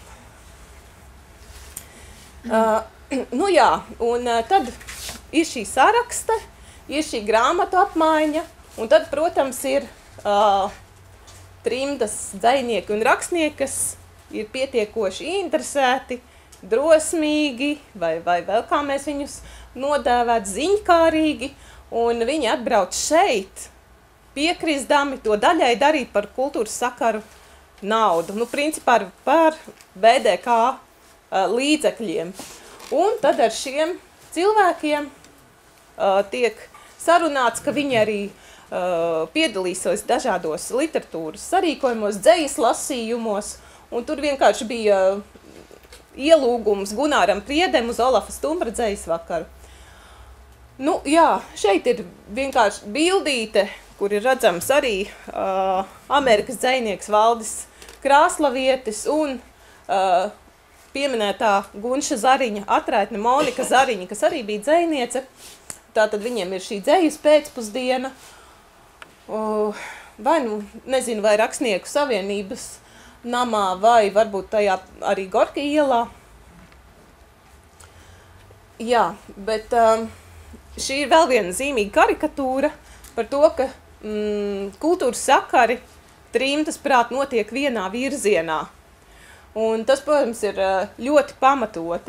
Uh, nu jā, un uh, tad ir šī saraksta, ir šī grāmatu apmaiņa, un tad, protams, ir uh, trimdas dzejnieki un rakstnieki, kas ir pietiekoši interesēti, drosmīgi, vai, vai vēl kā mēs viņus nodēvēt, ziņkārīgi, un viņi atbrauc šeit, piekrisdami to daļai darīt par kultūras sakaru naudu, nu, principā par V D K uh, līdzekļiem. Un tad ar šiem cilvēkiem uh, tiek sarunāts, ka viņi arī uh, piedalīsies dažādos literatūras sarīkojumos, dzejas lasījumos, un tur vienkārši bija ielūgums Gunāram Priedem uz Olafa Stumbra dzejas vakaru. Nu, jā, šeit ir vienkārši bildīte, kur ir redzams arī uh, Amerikas dzejnieks Valdis Krāslavietis un uh, pieminētā Gunša Zariņa atraitne Monika Zariņa, kas arī bija dzejniece. Tātad viņiem ir šī dzejas pēcpusdiena, uh, vai, nu, nezinu, vai Rakstnieku savienības namā, vai varbūt tajā arī Gorki ielā. Jā, bet um, šī ir vēl viena zīmīga karikatūra par to, ka mm, kultūras sakari trimdas prāt notiek vienā virzienā. Un tas, protams, ir ļoti pamatoti.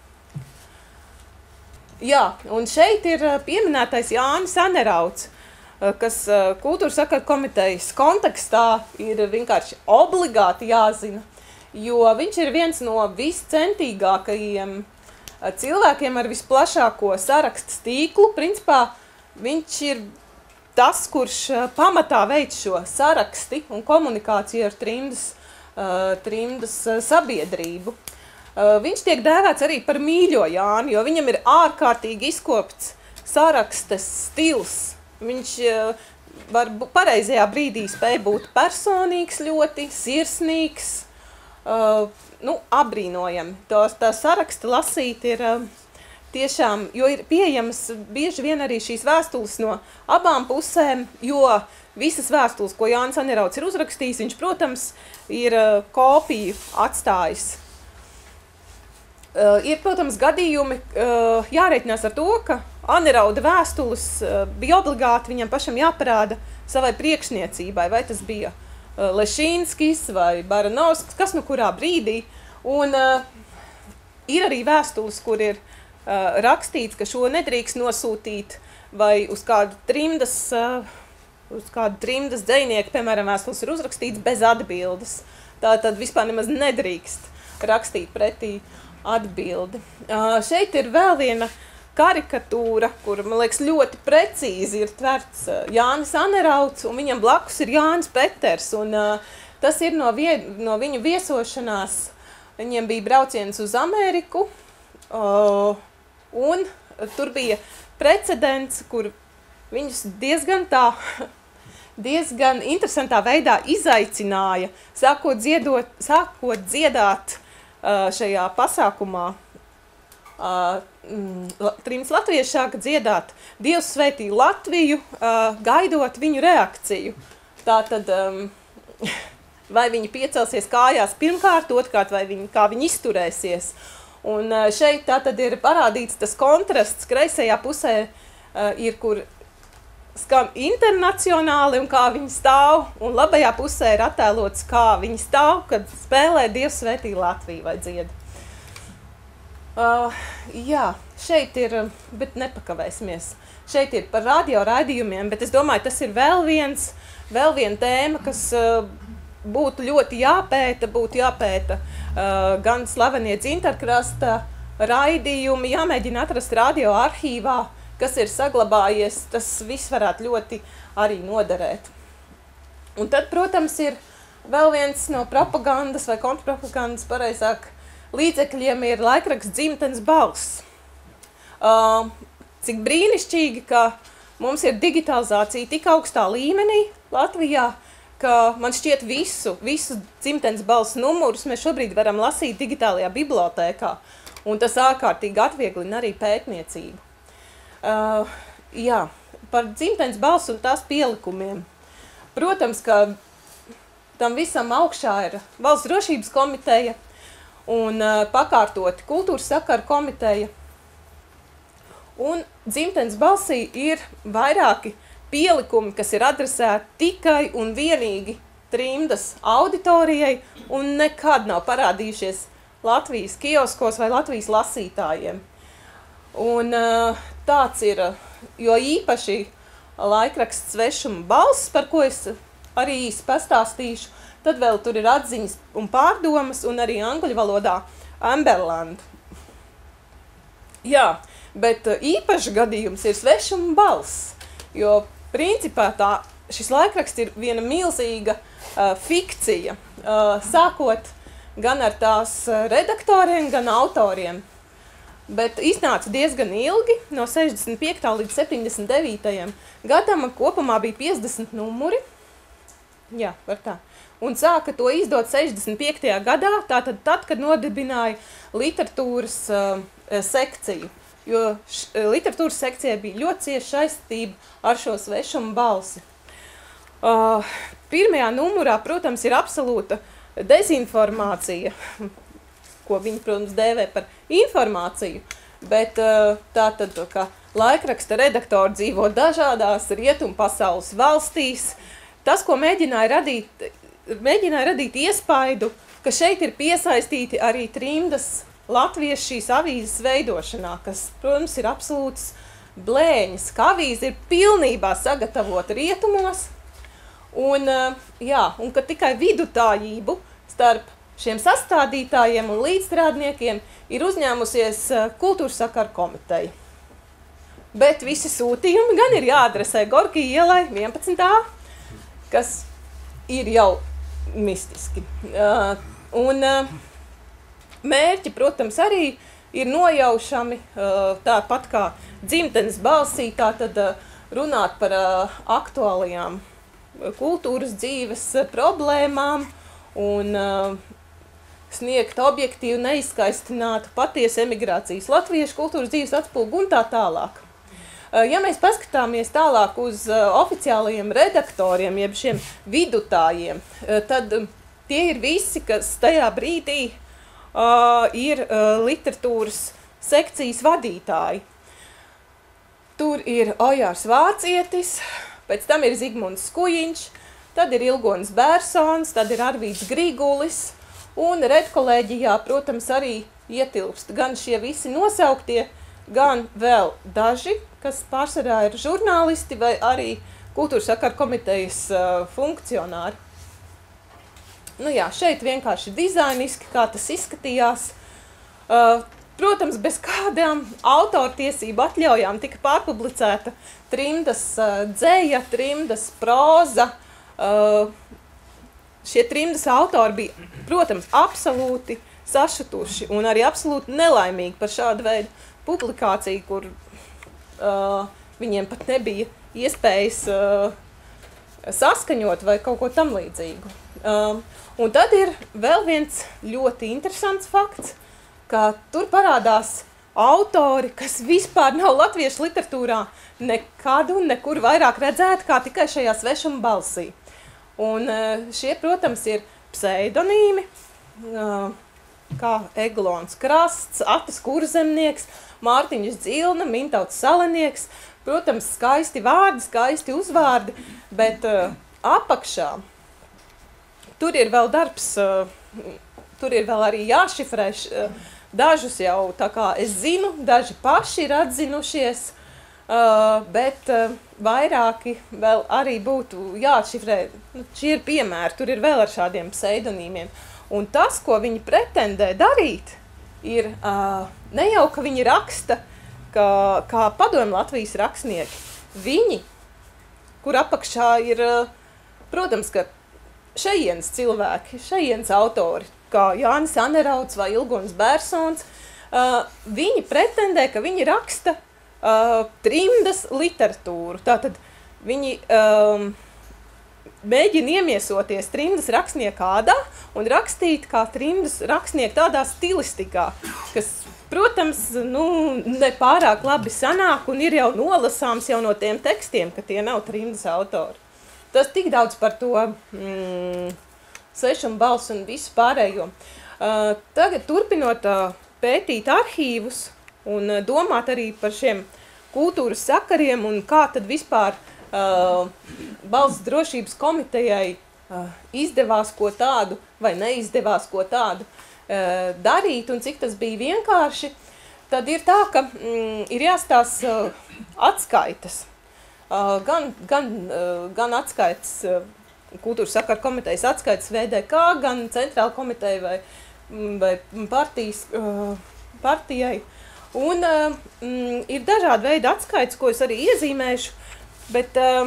Jā, un šeit ir pieminētais Jānis Anerauds, kas kultūras sakaru komitejas kontekstā ir vienkārši obligāti jāzina, jo viņš ir viens no viscentīgākajiem cilvēkiem ar visplašāko sarakstu tīklu. Principā viņš ir tas, kurš pamatā veic šo saraksti un komunikāciju ar trimdas Uh, trimdas uh, sabiedrību. Uh, viņš tiek dēvēts arī par mīļo Jāni, jo viņam ir ārkārtīgi izkopts sarakstes stils. Viņš uh, var pareizajā brīdī spēj būt personīgs ļoti, sirsnīgs, uh, nu, abrīnojami. Tā, tā saraksta lasīt ir uh, tiešām, jo ir pieejamas bieži vien arī šīs vēstules no abām pusēm, jo visas vēstules, ko Jānis Anerauds ir uzrakstījis, viņš, protams, ir uh, kopiju atstājis. Uh, ir, protams, gadījumi uh, jāreikinās ar to, ka Anerauda vēstules uh, bija obligāti viņam pašam jāparāda savai priekšniecībai, vai tas bija uh, Lešīnskis vai Baranovskis, kas nu kurā brīdī. Un uh, ir arī vēstules, kur ir uh, rakstīts, ka šo nedrīkst nosūtīt vai uz kādu trimdas, uh, uz kādu trimdas dzejnieku, piemēram, vēstules ir uzrakstīts bez atbildes. Tā tad vispār nemaz nedrīkst rakstīt pretī atbildi. Uh, šeit ir vēl viena karikatūra, kur, man liekas, ļoti precīzi ir tverts uh, Jānis Anerauds, un viņam blakus ir Jānis Peters, un uh, tas ir no, vie, no viņu viesošanās. Viņiem bija brauciens uz Ameriku, uh, un tur bija precedents, kur viņus diezgan tā, diezgan interesantā veidā izaicināja, sākot, dziedot, sākot dziedāt uh, šajā pasākumā. Uh, mm, Trimds latvieši sāka dziedāt Dievs svētī Latviju, uh, gaidot viņu reakciju. Tātad, um, vai viņi piecelsies kājās pirmkārt, otrkārt, vai viņi, kā viņi izturēsies. Un uh, šeit tātad ir parādīts tas kontrasts, kreisajā pusē uh, ir, kur skan internacionāli un kā viņi stāv, un labajā pusē ir attēlots, kā viņi stāv, kad spēlē Dievs svētī Latviju vai dzied. Uh, jā, šeit ir, bet nepakavēsimies. Šeit ir par radio raidījumiem, bet es domāju, tas ir vēl viens, vēl viena tēma, kas uh, būtu ļoti jāpēta, būtu jāpēta uh, gan slavenie Dzintarkrasta raidījumi, jāmēģina atrast radio arhīvā, kas ir saglabājies, tas viss varētu ļoti arī noderēt. Un tad, protams, ir vēl viens no propagandas vai kontrpropagandas, pareizāk, līdzekļiem ir laikraksts Dzimtenes balss. Uh, cik brīnišķīgi, ka mums ir digitalizācija tik augstā līmenī Latvijā, ka man šķiet visu, visu Dzimtenes balss numurus mēs šobrīd varam lasīt digitālajā bibliotēkā, un tas ārkārtīgi atvieglina arī pētniecību. Uh, jā, par Dzimtenes balsu un tās pielikumiem. Protams, ka tam visam augšā ir Valsts drošības komiteja un uh, pakārtoti kultūras sakaru komiteja. Un Dzimtenes balsī ir vairāki pielikumi, kas ir adresēti tikai un vienīgi trimdas auditorijai un nekad nav parādījušies Latvijas kioskos vai Latvijas lasītājiem. Un uh, tāds ir, jo īpaši laikraksts Svešuma balss, par ko es arī īsi pastāstīšu, tad vēl tur ir atziņas un pārdomas, un arī angļu valodā Amberland. Jā, bet īpaši gadījums ir Svešuma balss, jo principā tā, šis laikraksts ir viena milzīga uh, fikcija, uh, sākot gan ar tās redaktoriem, gan autoriem. Bet iznāca diezgan ilgi, no sešdesmit piektā līdz septiņdesmit devītajam gadam, kopumā bija piecdesmit numuri, jā, var tā, un sāka to izdot sešdesmit piektajā gadā, tātad tad, kad nodibināja literatūras uh, sekciju, jo š, literatūras sekcijai bija ļoti cieša saistība ar šo Svešuma balsi. Uh, pirmajā numurā, protams, ir absolūta dezinformācija, ko viņi, protams, dēvē par informāciju, bet tā tad, ka laikraksta redaktori dzīvo dažādās rietumu pasaules valstīs, tas, ko mēģināja radīt, mēģināja radīt iespaidu, ka šeit ir piesaistīti arī trimdas latvieši šīs avīzes veidošanā, kas, protams, ir absolūts blēņas, ka avīze ir pilnībā sagatavota rietumos, un, jā, un ka tikai vidutājību starp šiem sastādītājiem un līdzstrādniekiem ir uzņēmusies kultūras sakaru komiteja. Bet visi sūtījumi gan ir jāadresē Gorki ielai vienpadsmit A, kas ir jau mistiski. Uh, un uh, mērķi, protams, arī ir nojaušami, uh, tāpat kā Dzimtenes balsī, tātad uh, runāt par uh, aktuālajām kultūras dzīves uh, problēmām un uh, sniegt objektīvu, neizskaistinātu patiesu emigrācijas latviešu kultūras dzīves atspulgu un tā tālāk. Ja mēs paskatāmies tālāk uz oficiālajiem redaktoriem, jeb šiem vidutājiem, tad tie ir visi, kas tajā brīdī uh, ir uh, literatūras sekcijas vadītāji. tur ir Ojārs Vācietis, pēc tam ir Zigmunds Skujiņš, tad ir Ilgonis Bērsons, tad ir Arvīds Grīgulis, un redkolēģijā, protams, arī ietilpst gan šie visi nosauktie, gan vēl daži, kas pārsvarā ir žurnālisti vai arī Kultūras sakaru komitejas uh, funkcionāri. Nu jā, šeit vienkārši dizainiski, kā tas izskatījās. Uh, protams, bez kādām autortiesību atļaujām tika pārpublicēta trimdas uh, dzeja, trimdas proza. Uh, šie trimdas autori bija, protams, absolūti sašutuši un arī absolūti nelaimīgi par šādu veidu publikāciju, kur uh, viņiem pat nebija iespējas uh, saskaņot vai kaut ko tam līdzīgu. Um, un tad ir vēl viens ļoti interesants fakts, ka tur parādās autori, kas vispār nav latviešu literatūrā nekad un nekur vairāk redzēti kā tikai šajā svešuma balsī. Un uh, šie, protams, ir pseidonīmi, uh, kā Eglons Krasts, Atis Kurzemnieks, Mārtiņš Dzilna, Mintauts Salenieks. Protams, skaisti vārdi, skaisti uzvārdi, bet uh, apakšā tur ir vēl darbs, uh, tur ir vēl arī jāšifrē. Uh, dažus jau tā kā es zinu, daži paši ir atzinušies, uh, bet uh, vairāki vēl arī būtu jāšifrē. Nu, šie ir piemēri, tur ir vēl ar šādiem pseidonīmiem. Un tas, ko viņi pretendē darīt, ir uh, ne jau, ka viņi raksta, Kā, kā padomju Latvijas rakstnieki. Viņi, kur apakšā ir, protams, ka šejienes cilvēki, šejienes autori, kā Jānis Anerauds vai Ilgonis Bērsons, uh, viņi pretendē, ka viņi raksta uh, trimdas literatūru. Tātad viņi um, mēģina iemiesoties trimdas rakstnieka ādā un rakstīt kā trimdas rakstnieki tādā stilistikā, kas protams, nu, ne pārāk labi sanāk un ir jau nolasāms jau no tiem tekstiem, ka tie nav trimdas autori. Tas tik daudz par to mm, svešumu balsu un visu pārējo. Uh, tagad turpinot uh, pētīt arhīvus un uh, domāt arī par šiem kultūras sakariem un kā tad vispār uh, Balss drošības komitejai uh, izdevās ko tādu vai neizdevās ko tādu darīt un cik tas bija vienkārši, tad ir tā, ka mm, ir jāstās uh, atskaitas. Uh, gan, gan, uh, gan atskaitas uh, Kultūras sakaru komitejas atskaitas V D K, gan centrāla komiteja vai, vai partijas, uh, partijai. Un uh, mm, ir dažādi veidi atskaitas, ko es arī iezīmēšu, bet uh,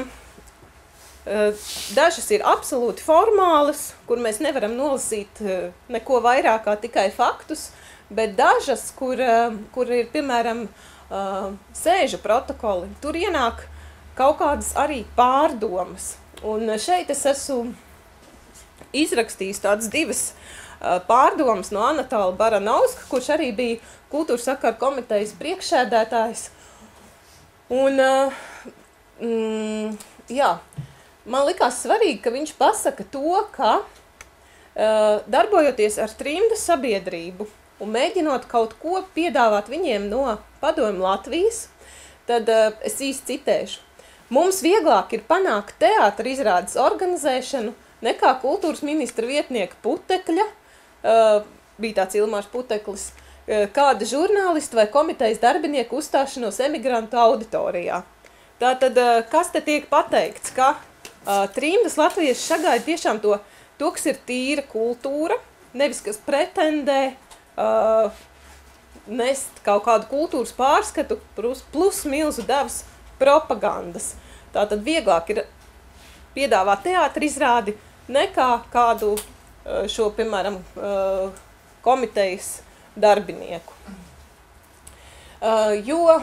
dažas ir absolūti formālas, kur mēs nevaram nolasīt neko vairāk kā tikai faktus, bet dažas, kur, kur ir, piemēram, sēžu protokoli, tur ienāk kaut kādas arī pārdomas. Un šeit es esmu izrakstījis tādas divas pārdomas no Anatāla Baranovska, kurš arī bija Kultūras sakaru komitejas priekšsēdētājs. Un, mm, jā, man likās svarīgi, ka viņš pasaka to, ka uh, darbojoties ar trimdas sabiedrību un mēģinot kaut ko piedāvāt viņiem no padomju Latvijas, tad uh, es īsti citēšu. Mums vieglāk ir panākt teātra izrādes organizēšanu nekā kultūras ministra vietnieka Putekļa, uh, bija tāds Ilmārs Puteklis, uh, kāda žurnālista vai komitejas darbinieku uzstāšanos emigrantu auditorijā. Tātad, uh, kas te tiek pateikts, ka Uh, trimdas latvieši sagaida tiešām to, to, kas ir tīra kultūra, nevis kas pretendē uh, nest kaut kādu kultūras pārskatu plus, plus milzu devas propagandas. Tātad vieglāk ir piedāvāt teātra izrādi nekā kādu uh, šo, piemēram, uh, komitejas darbinieku. Uh, jo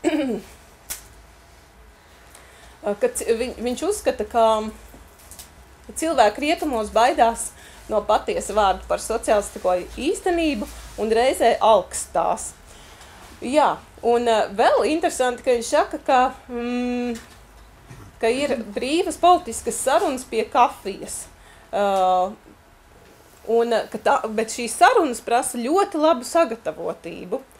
Kad viņ, viņš uzskata, ka cilvēki rietumos baidās no patiesa vārda par sociālistisko īstenību un reizē alkstās. Jā, un vēl interesanti, ka viņš saka, ka, mm, ka ir brīvas politiskas sarunas pie kafijas. Uh, un, ka tā, bet šīs sarunas prasa ļoti labu sagatavotību.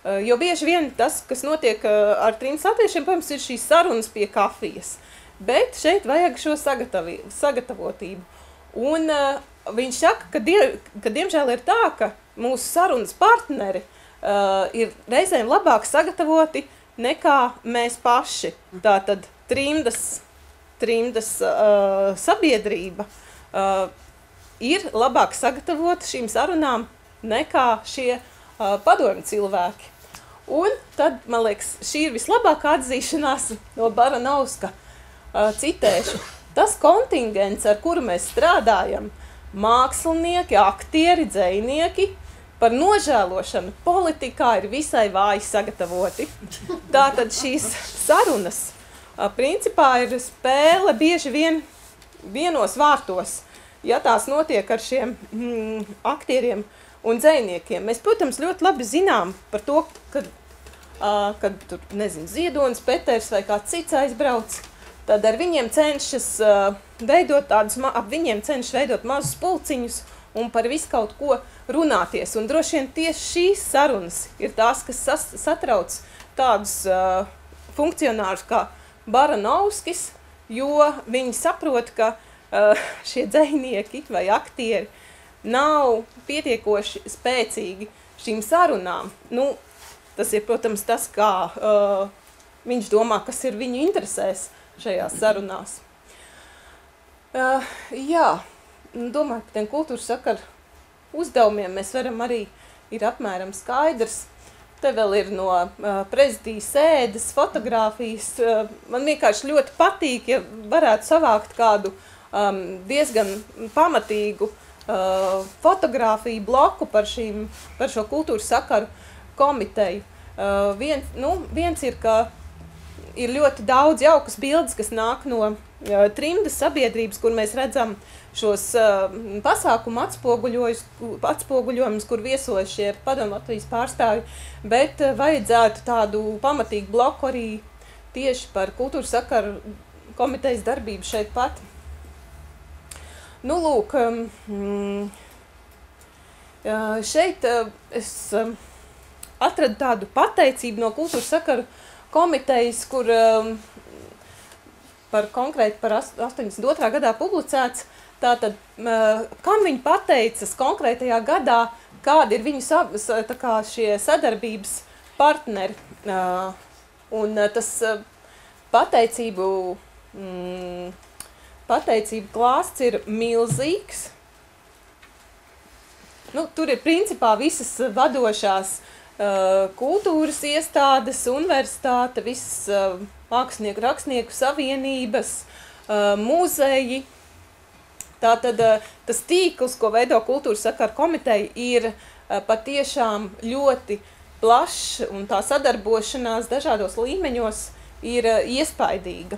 Jo bieži vien tas, kas notiek ar trimdas latviešiem, protams, ir šīs sarunas pie kafijas. Bet šeit vajag šo sagatavotību. Un uh, viņš saka, ka, die, ka diemžēl ir tā, ka mūsu sarunas partneri uh, ir reizēm labāk sagatavoti nekā mēs paši. Tātad trimdas, trimdas uh, sabiedrība uh, ir labāk sagatavota šīm sarunām nekā šie uh, padomju cilvēki. Un tad, man liekas, šī ir vislabākā atzīšanās no Baranovska. Uh, citēšu, tas kontingents, ar kuru mēs strādājam, mākslinieki, aktieri, dzejnieki, par nožēlošanu politikā ir visai vāji sagatavoti. Tātad šīs sarunas, uh, principā ir spēle bieži vien vienos vārtos, ja tās notiek ar šiem mm, aktieriem un dzejniekiem. Mēs, protams, ļoti labi zinām par to, kad, uh, kad tur, nezinu, Ziedonis, Peters vai kāds cits aizbrauc, tad ar viņiem cenšas uh, veidot tādus, ap viņiem cenšas veidot mazus pulciņus un par visu kaut ko runāties. Un droši vien tieši šīs sarunas ir tās, kas sas, satrauc tādus uh, funkcionārus kā Baranovskis, jo viņi saprot, ka uh, šie dzejnieki vai aktieri nav pietiekoši spēcīgi šīm sarunām. Nu, tas ir, protams, tas, kā uh, viņš domā, kas ir viņu interesēs šajās sarunās. Uh, jā, domāju, ka tiem kultūras sakaru uzdevumiem mēs varam arī ir apmēram skaidrs. Te vēl ir no uh, prezidijas sēdes, fotogrāfijas. Uh, man vienkārši ļoti patīk, ja varētu savākt kādu um, diezgan pamatīgu Uh, fotogrāfiju bloku par, šīm, par šo kultūras sakaru komiteju. Uh, vien, nu, viens ir, ka ir ļoti daudz jaukas bildes, kas nāk no uh, trimdas sabiedrības, kur mēs redzam šos uh, pasākumu atspoguļojumus, kur viesojas šie padomu Latvijas pārstāvji, bet uh, vajadzētu tādu pamatīgu bloku arī tieši par kultūras sakaru komitejas darbību šeit pat. Nu, lūk, um, šeit es um, atradu tādu pateicību no kultūras sakaru komitejas, kur um, par konkrēti par astoņdesmit otrā gadā publicēts, tātad, uh, kam viņi pateicas konkrētajā gadā, kādi ir viņu tā kā šie sadarbības partneri. Uh, un uh, tas uh, pateicību... Mm, Pateicība klāsts ir milzīgs. Nu, tur ir principā visas vadošās uh, kultūras iestādes, universitāte, visas uh, mākslinieku rakstnieku savienības, uh, muzeji. Tātad uh, tas tīkls, ko veido kultūras sakaru komiteja, ir uh, patiešām ļoti plašs, un tā sadarbošanās dažādos līmeņos ir uh, iespaidīga.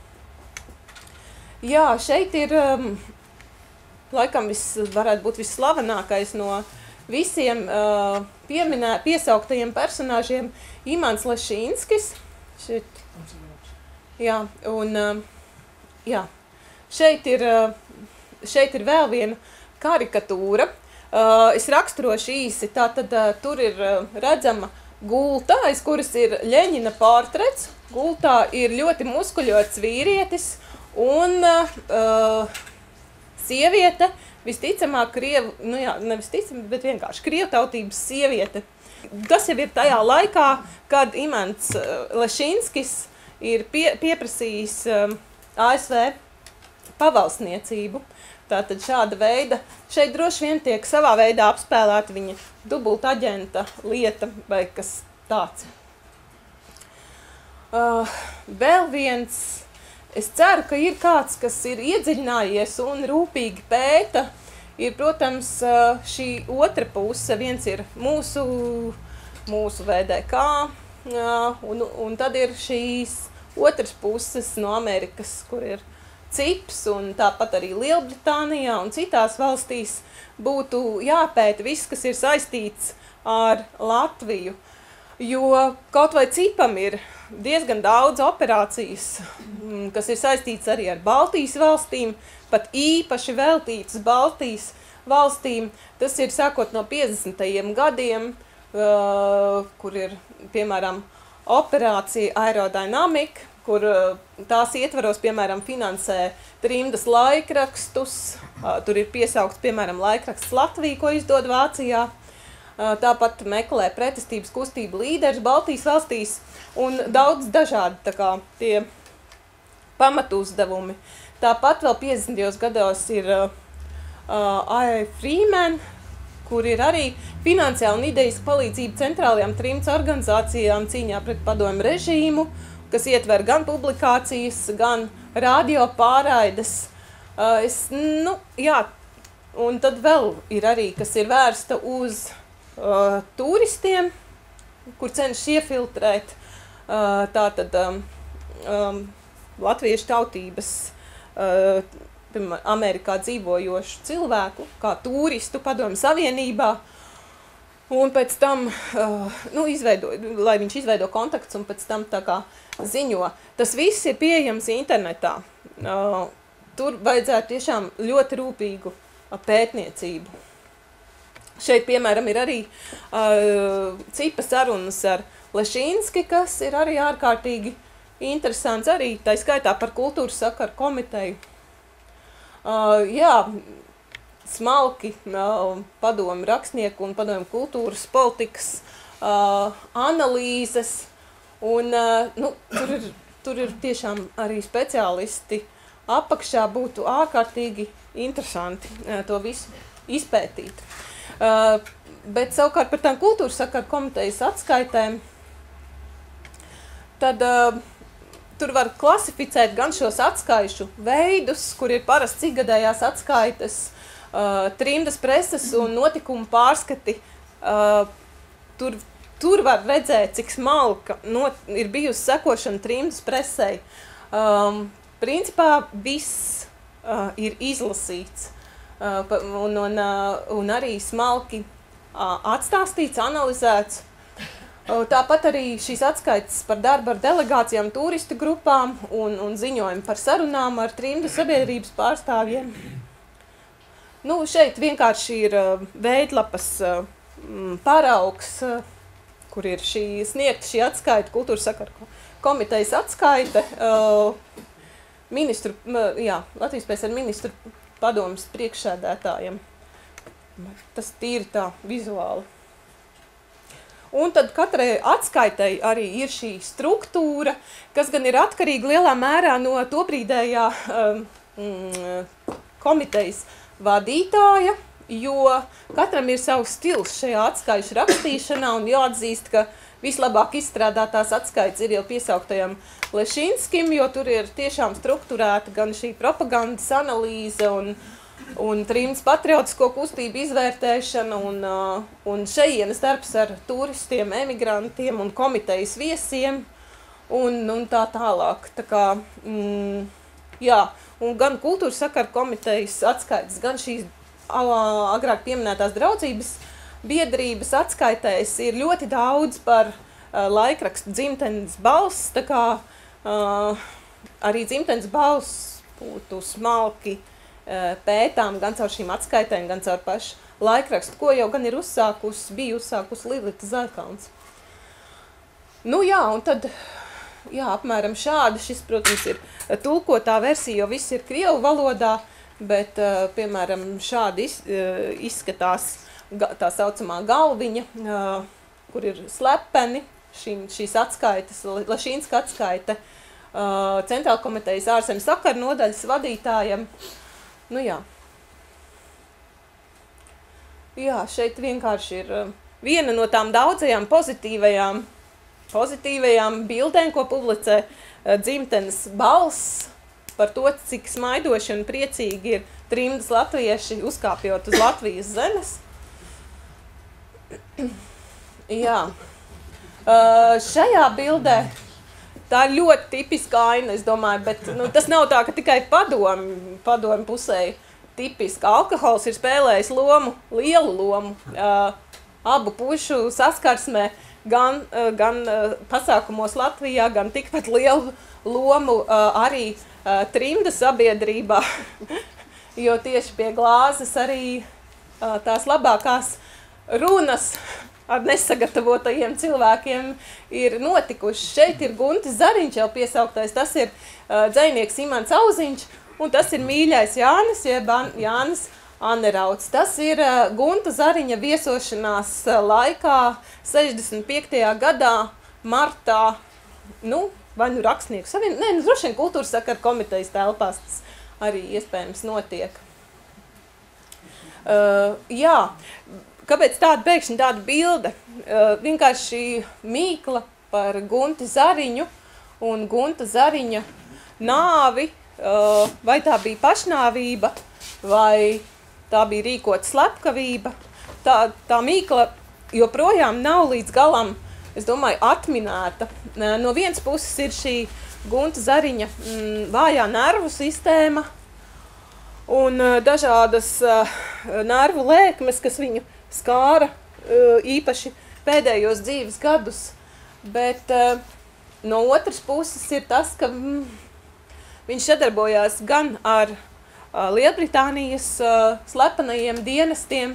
Jā, šeit ir, um, laikam, vis, varētu būt visslavenākais no visiem uh, pieminē, piesauktajiem personāžiem Imants Lešinskis. Šeit, jā, un, uh, jā, šeit ir, uh, šeit ir vēl viena karikatūra. Uh, es raksturošu īsi, tātad uh, tur ir uh, redzama gulta, aiz kuras ir Ļeņina portrets. Gultā ir ļoti muskuļots vīrietis, un uh, sieviete, visticamāk, krievu, nu jā, nevis ticamāk, bet vienkārši krievu tautības sieviete. Tas jau ir tajā laikā, kad Imants uh, Lešinskis ir pie, pieprasījis uh, A S V pavalsniecību. Tātad šāda veida, šeit droši vien tiek savā veidā apspēlēta viņa dubulta aģenta lieta vai kas tāds. Uh, vēl viens... Es ceru, ka ir kāds, kas ir iedziļinājies un rūpīgi pēta. Ir, protams, šī otra puse. Viens ir mūsu, mūsu V D K, un, un tad ir šīs otras puses no Amerikas, kur ir cips, un tāpat arī Lielbritānijā un citās valstīs būtu jāpēta viss, kas ir saistīts ar Latviju. Jo kaut vai cipam ir diezgan daudz operācijas, kas ir saistīts arī ar Baltijas valstīm, pat īpaši veltītas Baltijas valstīm. Tas ir sākot no piecdesmitajiem gadiem, uh, kur ir, piemēram, operācija Aerodynamic, kur uh, tās ietvaros, piemēram, finansē trimdas laikrakstus, uh, tur ir piesaukts, piemēram, laikraksts Latvija, ko izdod Vācijā, uh, tāpat meklē pretestības kustību līderis Baltijas valstīs un daudz dažādi tā kā tie pamatūzdevumi. Tāpat vēl piecdesmitajos gados ir uh, uh, A I Freeman, kur ir arī finansiāla un idejas palīdzība centrālajām trimdas organizācijām cīņā pret padomju režīmu, kas ietver gan publikācijas, gan radio pārraides. Uh, es, nu, jā, un tad vēl ir arī, kas ir vērsta uz uh, turistiem, kur cenšas iefiltrēt uh, tātad um, um, latviešu tautības uh, Amerikā dzīvojošu cilvēku, kā turistu padomju savienībā, un pēc tam, uh, nu, izveido, lai viņš izveido kontakts un pēc tam tā kā ziņo. Tas viss ir pieejams internetā. Uh, tur vajadzētu tiešām ļoti rūpīgu pētniecību. Šeit, piemēram, ir arī uh, cipa sarunas ar Lešīnski, kas ir arī ārkārtīgi interesants, arī tā skaitā par kultūras sakaru komiteju. Uh, jā, smalki uh, padomu rakstnieku un padomu kultūras politikas uh, analīzes, un uh, nu, tur, ir, tur ir tiešām arī speciālisti apakšā, būtu ārkārtīgi interesanti uh, to visu izpētīt. Uh, bet savukārt par tām kultūras sakaru komitejas atskaitēm, tad uh, tur var klasificēt gan šos atskaišu veidus, kur ir parasti ikgadējās atskaites, uh, trimdas preses un notikumu pārskati. Uh, tur, tur var redzēt, cik smalka not, ir bijusi sekošana trimdas presei. Um, principā viss uh, ir izlasīts uh, un, un, uh, un arī smalki uh, atstāstīts, analizēts. Tāpat arī šīs atskaites par darbu ar delegācijām, turistu grupām un, un ziņojumi par sarunām ar trimdu sabiedrības pārstāvjiem. Nu, šeit vienkārši ir uh, veidlapas uh, paraugs, uh, kur ir šī sniegta šī atskaita, kultūras sakaru komitejas atskaite, uh, ministru, uh, jā, Latvijas P S R ministru padomes priekšsēdētājiem. Tas tīri tā vizuāli. Un tad katrai atskaitei arī ir šī struktūra, kas gan ir atkarīga lielā mērā no tobrīdējā um, komitejas vadītāja, jo katram ir savs stils šajā atskaišu rakstīšanā un jāatzīst, ka vislabāk izstrādātās atskaites ir jau piesauktajam Lešīnskim, jo tur ir tiešām strukturēta gan šī propagandas analīze un un trimdas patriotisko kustību izvērtēšana un, uh, un šejienes darbs ar turistiem, emigrantiem un komitejas viesiem un, un tā tālāk. Tā kā, mm, jā, un gan kultūras sakaru komitejas atskaites, gan šīs uh, agrāk pieminētās draudzības biedrības atskaitēs ir ļoti daudz par uh, laikrakstu Dzimtenes balss, tā kā uh, arī Dzimtenes balss būtu smalki pētām gan caur šīm atskaitēm, gan caur pašu laikrakstu, ko jau gan ir uzsākusi, bija uzsākusi Lilita Zaļkalns. Nu jā, un tad, jā, apmēram šādi, šis, protams, ir tulkotā versija, jo viss ir krievu valodā, bet, piemēram, šādi iz, izskatās tā saucamā galviņa, kur ir slepeni, šī, šīs atskaites, Lešīnska atskaite, Centrāla komitejas ārzemju sakaru nodaļas vadītājam. Nu jā. Jā, šeit vienkārši ir viena no tām daudzajām pozitīvajām, pozitīvajām bildēm, ko publicē Dzimtenes balss par to, cik smaidoši un priecīgi ir trimdas latvieši uzkāpjot uz Latvijas zemes. Jā. Uh, šajā bildē tā ir ļoti tipiska aina, es domāju, bet nu, tas nav tā, ka tikai padomi, padomi pusēji tipiska. Alkohols ir spēlējis lomu, lielu lomu uh, abu pušu saskarsmē, gan, uh, gan uh, pasākumos Latvijā, gan tikpat lielu lomu uh, arī uh, trimdas sabiedrībā, jo tieši pie glāzes arī uh, tās labākās runas ar nesagatavotajiem cilvēkiem ir notikuši. Šeit ir Guntis Zariņš jau piesauktais, tas ir uh, dzejnieks Imants Auziņš, un tas ir mīļais Jānis, jeb Jānis Anerauts. Tas ir uh, Gunta Zariņa viesošanās uh, laikā sešdesmit piektajā gadā, martā, nu, vai nu rakstnieku savien, ne, nu, droši vien kultūras sakaru komitejas telpās tas arī iespējams notiek. Uh, jā, kāpēc tāda pēkšņi tāda bilde? Uh, vienkārši mīkla par Gunti Zariņu un Gunta Zariņa nāvi, uh, vai tā bija pašnāvība, vai tā bija rīkota slepkavība. Tā, tā mīkla joprojām nav līdz galam, es domāju, atminēta. Uh, no vienas puses ir šī Gunta Zariņa mm, vājā nervu sistēma un uh, dažādas uh, nervu lēkmes, kas viņu skāra uh, īpaši pēdējos dzīves gadus. Bet uh, no otras puses ir tas, ka mm, viņš sadarbojās gan ar uh, Lielbritānijas uh, slepenajiem dienestiem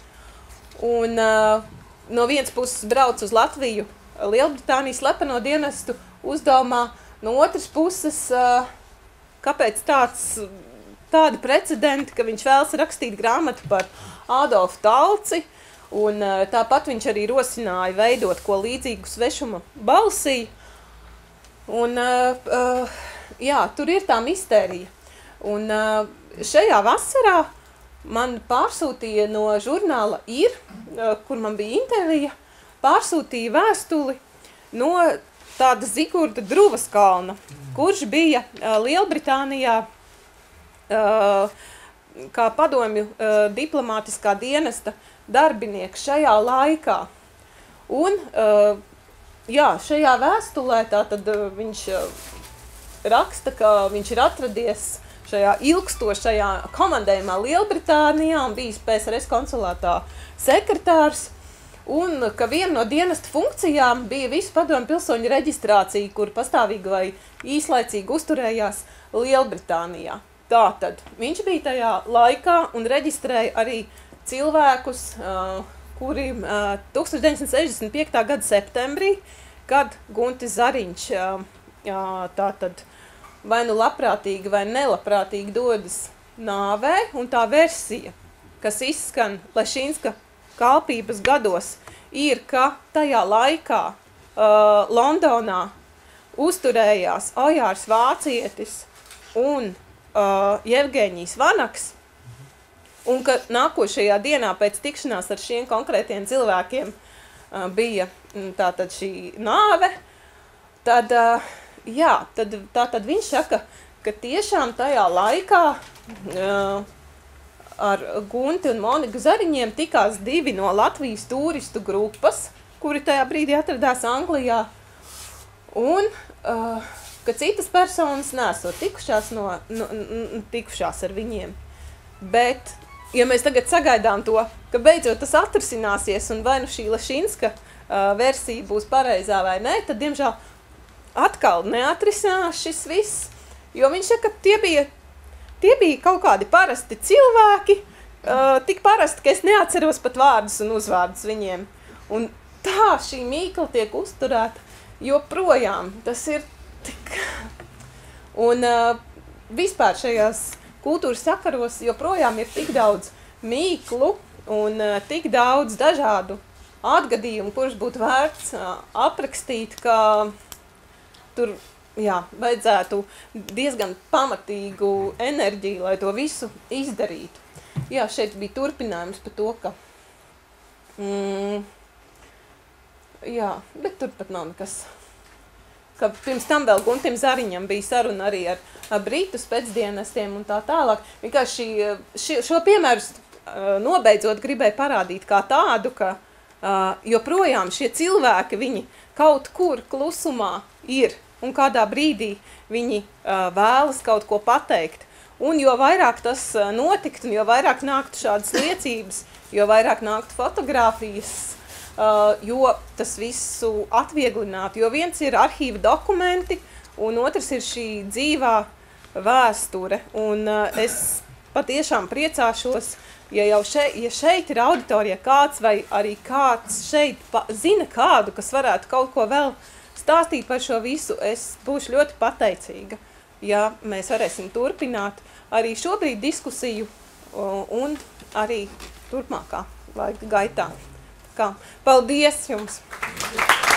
un uh, no vienas puses brauc uz Latviju Lielbritānijas slepeno dienestu uzdevumā, no otras puses, uh, kāpēc tāds tādi precedenti, ka viņš vēlas rakstīt grāmatu par Ādolfu Talci, un uh, tāpat viņš arī rosināja veidot ko līdzīgu Svešuma balsī. Un, uh, uh, jā, tur ir tā mistērija. Un uh, šajā vasarā man pārsūtīja no žurnāla Ir, uh, kur man bija intervija, pārsūtīja vēstuli no tāda Zigurda Druvaskalna, kurš bija uh, Lielbritānijā Uh, kā padomju uh, diplomātiskā dienesta darbinieks šajā laikā. Un, uh, jā, šajā vēstulē tātad uh, viņš uh, raksta, ka viņš ir atradies šajā ilgstošajā komandējumā Lielbritānijā un bijis P S R S konsulātā sekretārs, un ka viena no dienesta funkcijām bija visu padomju pilsoņu reģistrācija, kur pastāvīgi vai īslaicīgi uzturējās Lielbritānijā. Tātad viņš bija tajā laikā un reģistrēja arī cilvēkus, uh, kuri uh, tūkstoš deviņsimt sešdesmit piektā gada septembrī, kad Guntis Zariņš uh, uh, tātad vai nu labprātīgi vai nelabprātīgi dodas nāvē, un tā versija, kas izskan Lešinska kalpības gados, ir, ka tajā laikā uh, Londonā uzturējās Ojārs Vācietis un Uh, Jevgeņijs Vanaks, un ka nākošajā dienā pēc tikšanās ar šiem konkrētiem cilvēkiem uh, bija tātad šī nāve, tad, uh, jā, tad, tātad viņš saka, ka tiešām tajā laikā uh, ar Gunti un Moniku Zariņiem tikās divi no Latvijas turistu grupas, kuri tajā brīdī atradās Anglijā, un uh, ka citas personas nesot tikušās, no, no, no, tikušās ar viņiem. Bet, ja mēs tagad sagaidām to, ka beidzot tas atrisināsies un vai nu šī Lešinska uh, versija būs pareizā vai nē, tad, diemžēl, atkal neatrisinās šis viss, jo viņš saka, ka tie bija, tie bija kaut kādi parasti cilvēki, uh, tik parasti, ka es neatceros pat vārdus un uzvārdus viņiem. Un tā šī mīkla tiek uzturēta joprojām. Tas ir tik. Un uh, vispār šajās kultūras sakaros joprojām ir tik daudz mīklu un uh, tik daudz dažādu atgadījumu, kurš būtu vērts uh, aprakstīt, ka tur, jā, vajadzētu diezgan pamatīgu enerģiju, lai to visu izdarītu. Jā, šeit bija turpinājums par to, ka mm, jā, bet tur pat nav nekas. Ka pirms tam vēl Guntim Zariņam bija saruna arī ar, ar Britu spēcdienestiem un tā tālāk. Vienkārši ši, šo piemēru uh, nobeidzot gribēju parādīt kā tādu, ka uh, joprojām šie cilvēki, viņi kaut kur klusumā ir un kādā brīdī viņi uh, vēlas kaut ko pateikt. Un jo vairāk tas uh, notiktu, un jo vairāk nāktu šādas liecības, jo vairāk nāktu fotogrāfijas, Uh, jo tas visu atvieglinātu, jo viens ir arhīva dokumenti, un otrs ir šī dzīvā vēsture. Un uh, es patiešām priecāšos, ja jau šeit, ja šeit ir auditorija kāds vai arī kāds šeit pa, zina kādu, kas varētu kaut ko vēl stāstīt par šo visu, es būšu ļoti pateicīga, ja mēs varēsim turpināt arī šobrīd diskusiju un arī turpmākā laika gaitā. Kā? Paldies jums!